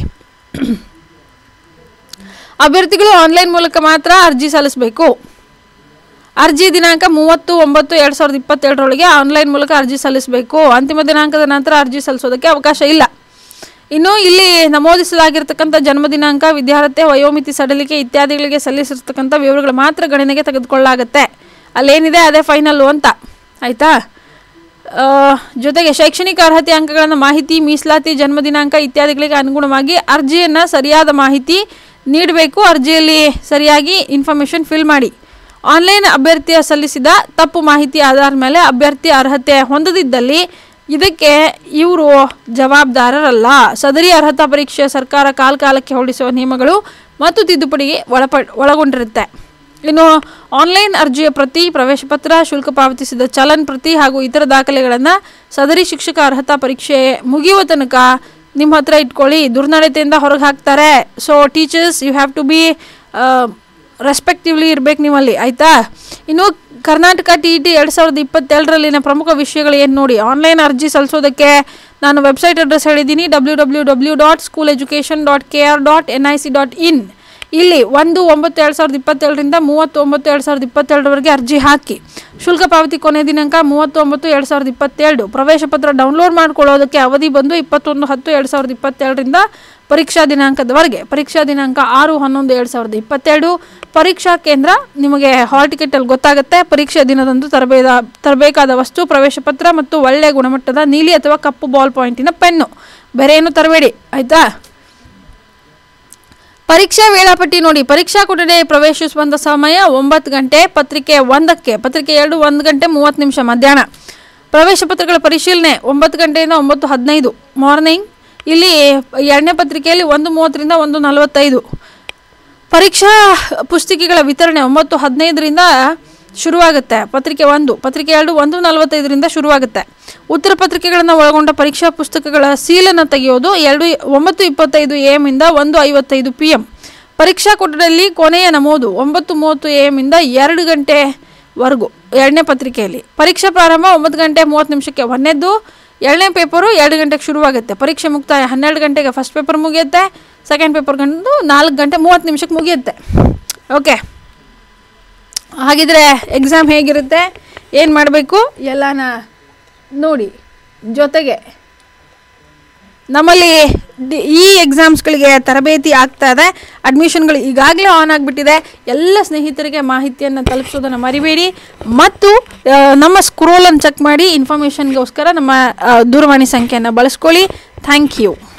ಅಭ್ಯರ್ಥಿಗಳು ಆನ್ಲೈನ್ ಮೂಲಕ ಮಾತ್ರ ಅರ್ಜಿ ಸಲ್ಲಿಸಬೇಕು. ಅರ್ಜಿ ದಿನಾಂಕ ಮೂವತ್ತು ಒಂಬತ್ತು ಎರಡು ಸಾವಿರದ ಇಪ್ಪತ್ತೆರಡರೊಳಗೆ ಆನ್ಲೈನ್ ಮೂಲಕ ಅರ್ಜಿ ಸಲ್ಲಿಸಬೇಕು. ಅಂತಿಮ ದಿನಾಂಕದ ನಂತರ ಅರ್ಜಿ ಸಲ್ಲಿಸೋದಕ್ಕೆ ಅವಕಾಶ ಇಲ್ಲ. ಇನ್ನು ಇಲ್ಲಿ ನಮೂದಿಸಲಾಗಿರ್ತಕ್ಕಂಥ ಜನ್ಮ ದಿನಾಂಕ, ವಿದ್ಯಾರ್ಹತೆ, ವಯೋಮಿತಿ ಸಡಿಲಿಕೆ ಇತ್ಯಾದಿಗಳಿಗೆ ಸಲ್ಲಿಸಿರ್ತಕ್ಕಂಥ ವಿವರಗಳು ಮಾತ್ರ ಗಣನೆಗೆ ತೆಗೆದುಕೊಳ್ಳಲಾಗುತ್ತೆ. ಅಲ್ಲೇನಿದೆ ಅದೇ ಫೈನಲ್ಲು ಅಂತ ಆಯಿತಾ. ಜೊತೆಗೆ ಶೈಕ್ಷಣಿಕ ಅರ್ಹತೆ ಅಂಕಗಳನ್ನು ಮಾಹಿತಿ, ಮೀಸಲಾತಿ, ಜನ್ಮ ದಿನಾಂಕ ಇತ್ಯಾದಿಗಳಿಗೆ ಅನುಗುಣವಾಗಿ ಅರ್ಜಿಯನ್ನು ಸರಿಯಾದ ಮಾಹಿತಿ ನೀಡಬೇಕು. ಅರ್ಜಿಯಲ್ಲಿ ಸರಿಯಾಗಿ ಇನ್ಫಾರ್ಮೇಷನ್ ಫಿಲ್ ಮಾಡಿ. ಆನ್ಲೈನ್ ಅಭ್ಯರ್ಥಿಯ ಸಲ್ಲಿಸಿದ ತಪ್ಪು ಮಾಹಿತಿ ಆಧಾರದ ಮೇಲೆ ಅಭ್ಯರ್ಥಿ ಅರ್ಹತೆ ಹೊಂದದಿದ್ದಲ್ಲಿ ಇದಕ್ಕೆ ಇವರು ಜವಾಬ್ದಾರರಲ್ಲ. ಸದರಿ ಅರ್ಹತಾ ಪರೀಕ್ಷೆ ಸರ್ಕಾರ ಕಾಲ ಕಾಲಕ್ಕೆ ಹೊರಡಿಸುವ ನಿಯಮಗಳು ಮತ್ತು ತಿದ್ದುಪಡಿಗೆ ಒಳಪ ಒಳಗೊಂಡಿರುತ್ತೆ. ಇನ್ನು ಆನ್ಲೈನ್ ಅರ್ಜಿಯ ಪ್ರತಿ, ಪ್ರವೇಶ ಪತ್ರ, ಶುಲ್ಕ ಪಾವತಿಸಿದ ಚಲನ್ ಪ್ರತಿ ಹಾಗೂ ಇತರ ದಾಖಲೆಗಳನ್ನು ಸದರಿ ಶಿಕ್ಷಕ ಅರ್ಹತಾ ಪರೀಕ್ಷೆ ಮುಗಿಯುವ ತನಕ ನಿಮ್ಮ ಹತ್ರ ಇಟ್ಕೊಳ್ಳಿ. ದುರ್ನಡತೆಯಿಂದ ಹೊರಗೆ ಹಾಕ್ತಾರೆ. So teachers you have to be respectively ಇರಬೇಕು ನಿಮ್ಮಲ್ಲಿ ಆಯಿತಾ. ಇನ್ನು ಕರ್ನಾಟಕ ಟಿ ಇ ಟಿ ಎರಡು ಸಾವಿರದ ಇಪ್ಪತ್ತೆರಡರಲ್ಲಿನ ಪ್ರಮುಖ ವಿಷಯಗಳು ಏನು ನೋಡಿ. ಆನ್ಲೈನ್ ಅರ್ಜಿ ಸಲ್ಲಿಸೋದಕ್ಕೆ ನಾನು ವೆಬ್ಸೈಟ್ ಅಡ್ರೆಸ್ ಹೇಳಿದ್ದೀನಿ, W W W dot school education dot K R dot N I C dot in. ಇಲ್ಲಿ ಒಂದು ಒಂಬತ್ತು ಎರಡು ಸಾವಿರದ ಇಪ್ಪತ್ತೆರಡರಿಂದ ಮೂವತ್ತು ಒಂಬತ್ತು ಎರಡು ಸಾವಿರದ ಇಪ್ಪತ್ತೆರಡರವರೆಗೆ ಅರ್ಜಿ ಹಾಕಿ. ಶುಲ್ಕ ಪಾವತಿ ಕೊನೆ ದಿನಾಂಕ ಮೂವತ್ತು ಒಂಬತ್ತು ಎರಡು ಸಾವಿರದ ಇಪ್ಪತ್ತೆರಡು. ಪ್ರವೇಶ ಪತ್ರ ಡೌನ್ಲೋಡ್ ಮಾಡ್ಕೊಳ್ಳೋದಕ್ಕೆ ಅವಧಿ ಬಂದು ಇಪ್ಪತ್ತೊಂದು ಹತ್ತು ಎರಡು ಸಾವಿರದ ಇಪ್ಪತ್ತೆರಡರಿಂದ ಪರೀಕ್ಷಾ ದಿನಾಂಕದವರೆಗೆ. ಪರೀಕ್ಷಾ ದಿನಾಂಕ ಆರು ಹನ್ನೊಂದು ಎರಡು ಸಾವಿರದ ಇಪ್ಪತ್ತೆರಡು. ಪರೀಕ್ಷಾ ಕೇಂದ್ರ ನಿಮಗೆ ಹಾಲ್ ಟಿಕೆಟಲ್ಲಿ ಗೊತ್ತಾಗುತ್ತೆ. ಪರೀಕ್ಷೆ ದಿನದಂದು ತರಬೇದ ತರಬೇಕಾದ ವಸ್ತು ಪ್ರವೇಶ ಪತ್ರ ಮತ್ತು ಒಳ್ಳೆಯ ಗುಣಮಟ್ಟದ ನೀಲಿ ಅಥವಾ ಕಪ್ಪು ಬಾಲ್ ಪಾಯಿಂಟಿನ ಪೆನ್ನು, ಬೇರೆ ಏನು ತರಬೇಡಿ ಆಯಿತಾ. ಪರೀಕ್ಷಾ ವೇಳಾಪಟ್ಟಿ ನೋಡಿ. ಪರೀಕ್ಷಾ ಕೊಠಡಿ ಪ್ರವೇಶಿಸುವಂಥ ಸಮಯ ಒಂಬತ್ತು ಗಂಟೆ, ಪತ್ರಿಕೆ ಒಂದಕ್ಕೆ, ಪತ್ರಿಕೆ ಎರಡು ಒಂದು ಗಂಟೆ ಮೂವತ್ತು ನಿಮಿಷ ಮಧ್ಯಾಹ್ನ. ಪ್ರವೇಶ ಪತ್ರಗಳ ಪರಿಶೀಲನೆ ಒಂಬತ್ತು ಗಂಟೆಯಿಂದ ಒಂಬತ್ತು ಹದಿನೈದು ಮಾರ್ನಿಂಗ್. ಇಲ್ಲಿ ಎರಡನೇ ಪತ್ರಿಕೆಯಲ್ಲಿ ಒಂದು ಮೂವತ್ತರಿಂದ ಒಂದು ನಲವತ್ತೈದು. ಪರೀಕ್ಷಾ ಪುಸ್ತಿಕೆಗಳ ವಿತರಣೆ ಒಂಬತ್ತು ಹದಿನೈದರಿಂದ ಶುರುವಾಗುತ್ತೆ. ಪತ್ರಿಕೆ ಒಂದು, ಪತ್ರಿಕೆ ಎರಡು ಒಂದು ನಲವತ್ತೈದರಿಂದ ಶುರುವಾಗುತ್ತೆ. ಉತ್ತರ ಪತ್ರಿಕೆಗಳನ್ನು ಒಳಗೊಂಡ ಪರೀಕ್ಷಾ ಪುಸ್ತಕಗಳ ಸೀಲನ್ನು ತೆಗೆಯೋದು ಎರಡು ಒಂಬತ್ತು ಇಪ್ಪತ್ತೈದು ಎ ಎಮ್ ಇಂದ ಒಂದು ಐವತ್ತೈದು ಪಿ ಎಮ್. ಪರೀಕ್ಷಾ ಕೊಠಡಿಯಲ್ಲಿ ಕೊನೆಯ ನಮೂದು ಒಂಬತ್ತು ಮೂವತ್ತು ಎ ಎಮ್ ಇಂದ ಎರಡು ಗಂಟೆವರೆಗೂ ಎರಡನೇ ಪತ್ರಿಕೆಯಲ್ಲಿ. ಪರೀಕ್ಷಾ ಪ್ರಾರಂಭ ಒಂಬತ್ತು ಗಂಟೆ ಮೂವತ್ತು ನಿಮಿಷಕ್ಕೆ ಒಂದನೇದ್ದು. ಎರಡನೇ ಪೇಪರು ಎರಡು ಗಂಟೆಗೆ ಶುರುವಾಗುತ್ತೆ. ಪರೀಕ್ಷೆ ಮುಕ್ತಾಯ ಹನ್ನೆರಡು ಗಂಟೆಗೆ ಫಸ್ಟ್ ಪೇಪರ್ ಮುಗಿಯುತ್ತೆ. ಸೆಕೆಂಡ್ ಪೇಪರ್ ಗಂಡು ನಾಲ್ಕು ಗಂಟೆ ಮೂವತ್ತು ನಿಮಿಷಕ್ಕೆ ಮುಗಿಯುತ್ತೆ. ಓಕೆ, ಹಾಗಿದ್ರೆ ಎಕ್ಸಾಮ್ ಹೇಗಿರುತ್ತೆ, ಏನು ಮಾಡಬೇಕು ಎಲ್ಲನ ನೋಡಿ. ಜೊತೆಗೆ ನಮ್ಮಲ್ಲಿ ಈ ಎಕ್ಸಾಮ್ಸ್ಗಳಿಗೆ ತರಬೇತಿ ಆಗ್ತಾ ಇದೆ. ಅಡ್ಮಿಷನ್ಗಳು ಈಗಾಗಲೇ ಆನ್ ಆಗಿಬಿಟ್ಟಿದೆ. ಎಲ್ಲ ಸ್ನೇಹಿತರಿಗೆ ಮಾಹಿತಿಯನ್ನು ತಲುಪಿಸೋದನ್ನು ಮರಿಬೇಡಿ. ಮತ್ತು ನಮ್ಮ ಸ್ಕ್ರೋಲನ್ನು ಚೆಕ್ ಮಾಡಿ ಇನ್ಫಾರ್ಮೇಷನ್ಗೋಸ್ಕರ ನಮ್ಮ ದೂರವಾಣಿ ಸಂಖ್ಯೆಯನ್ನು ಬಳಸ್ಕೊಳ್ಳಿ. Thank you.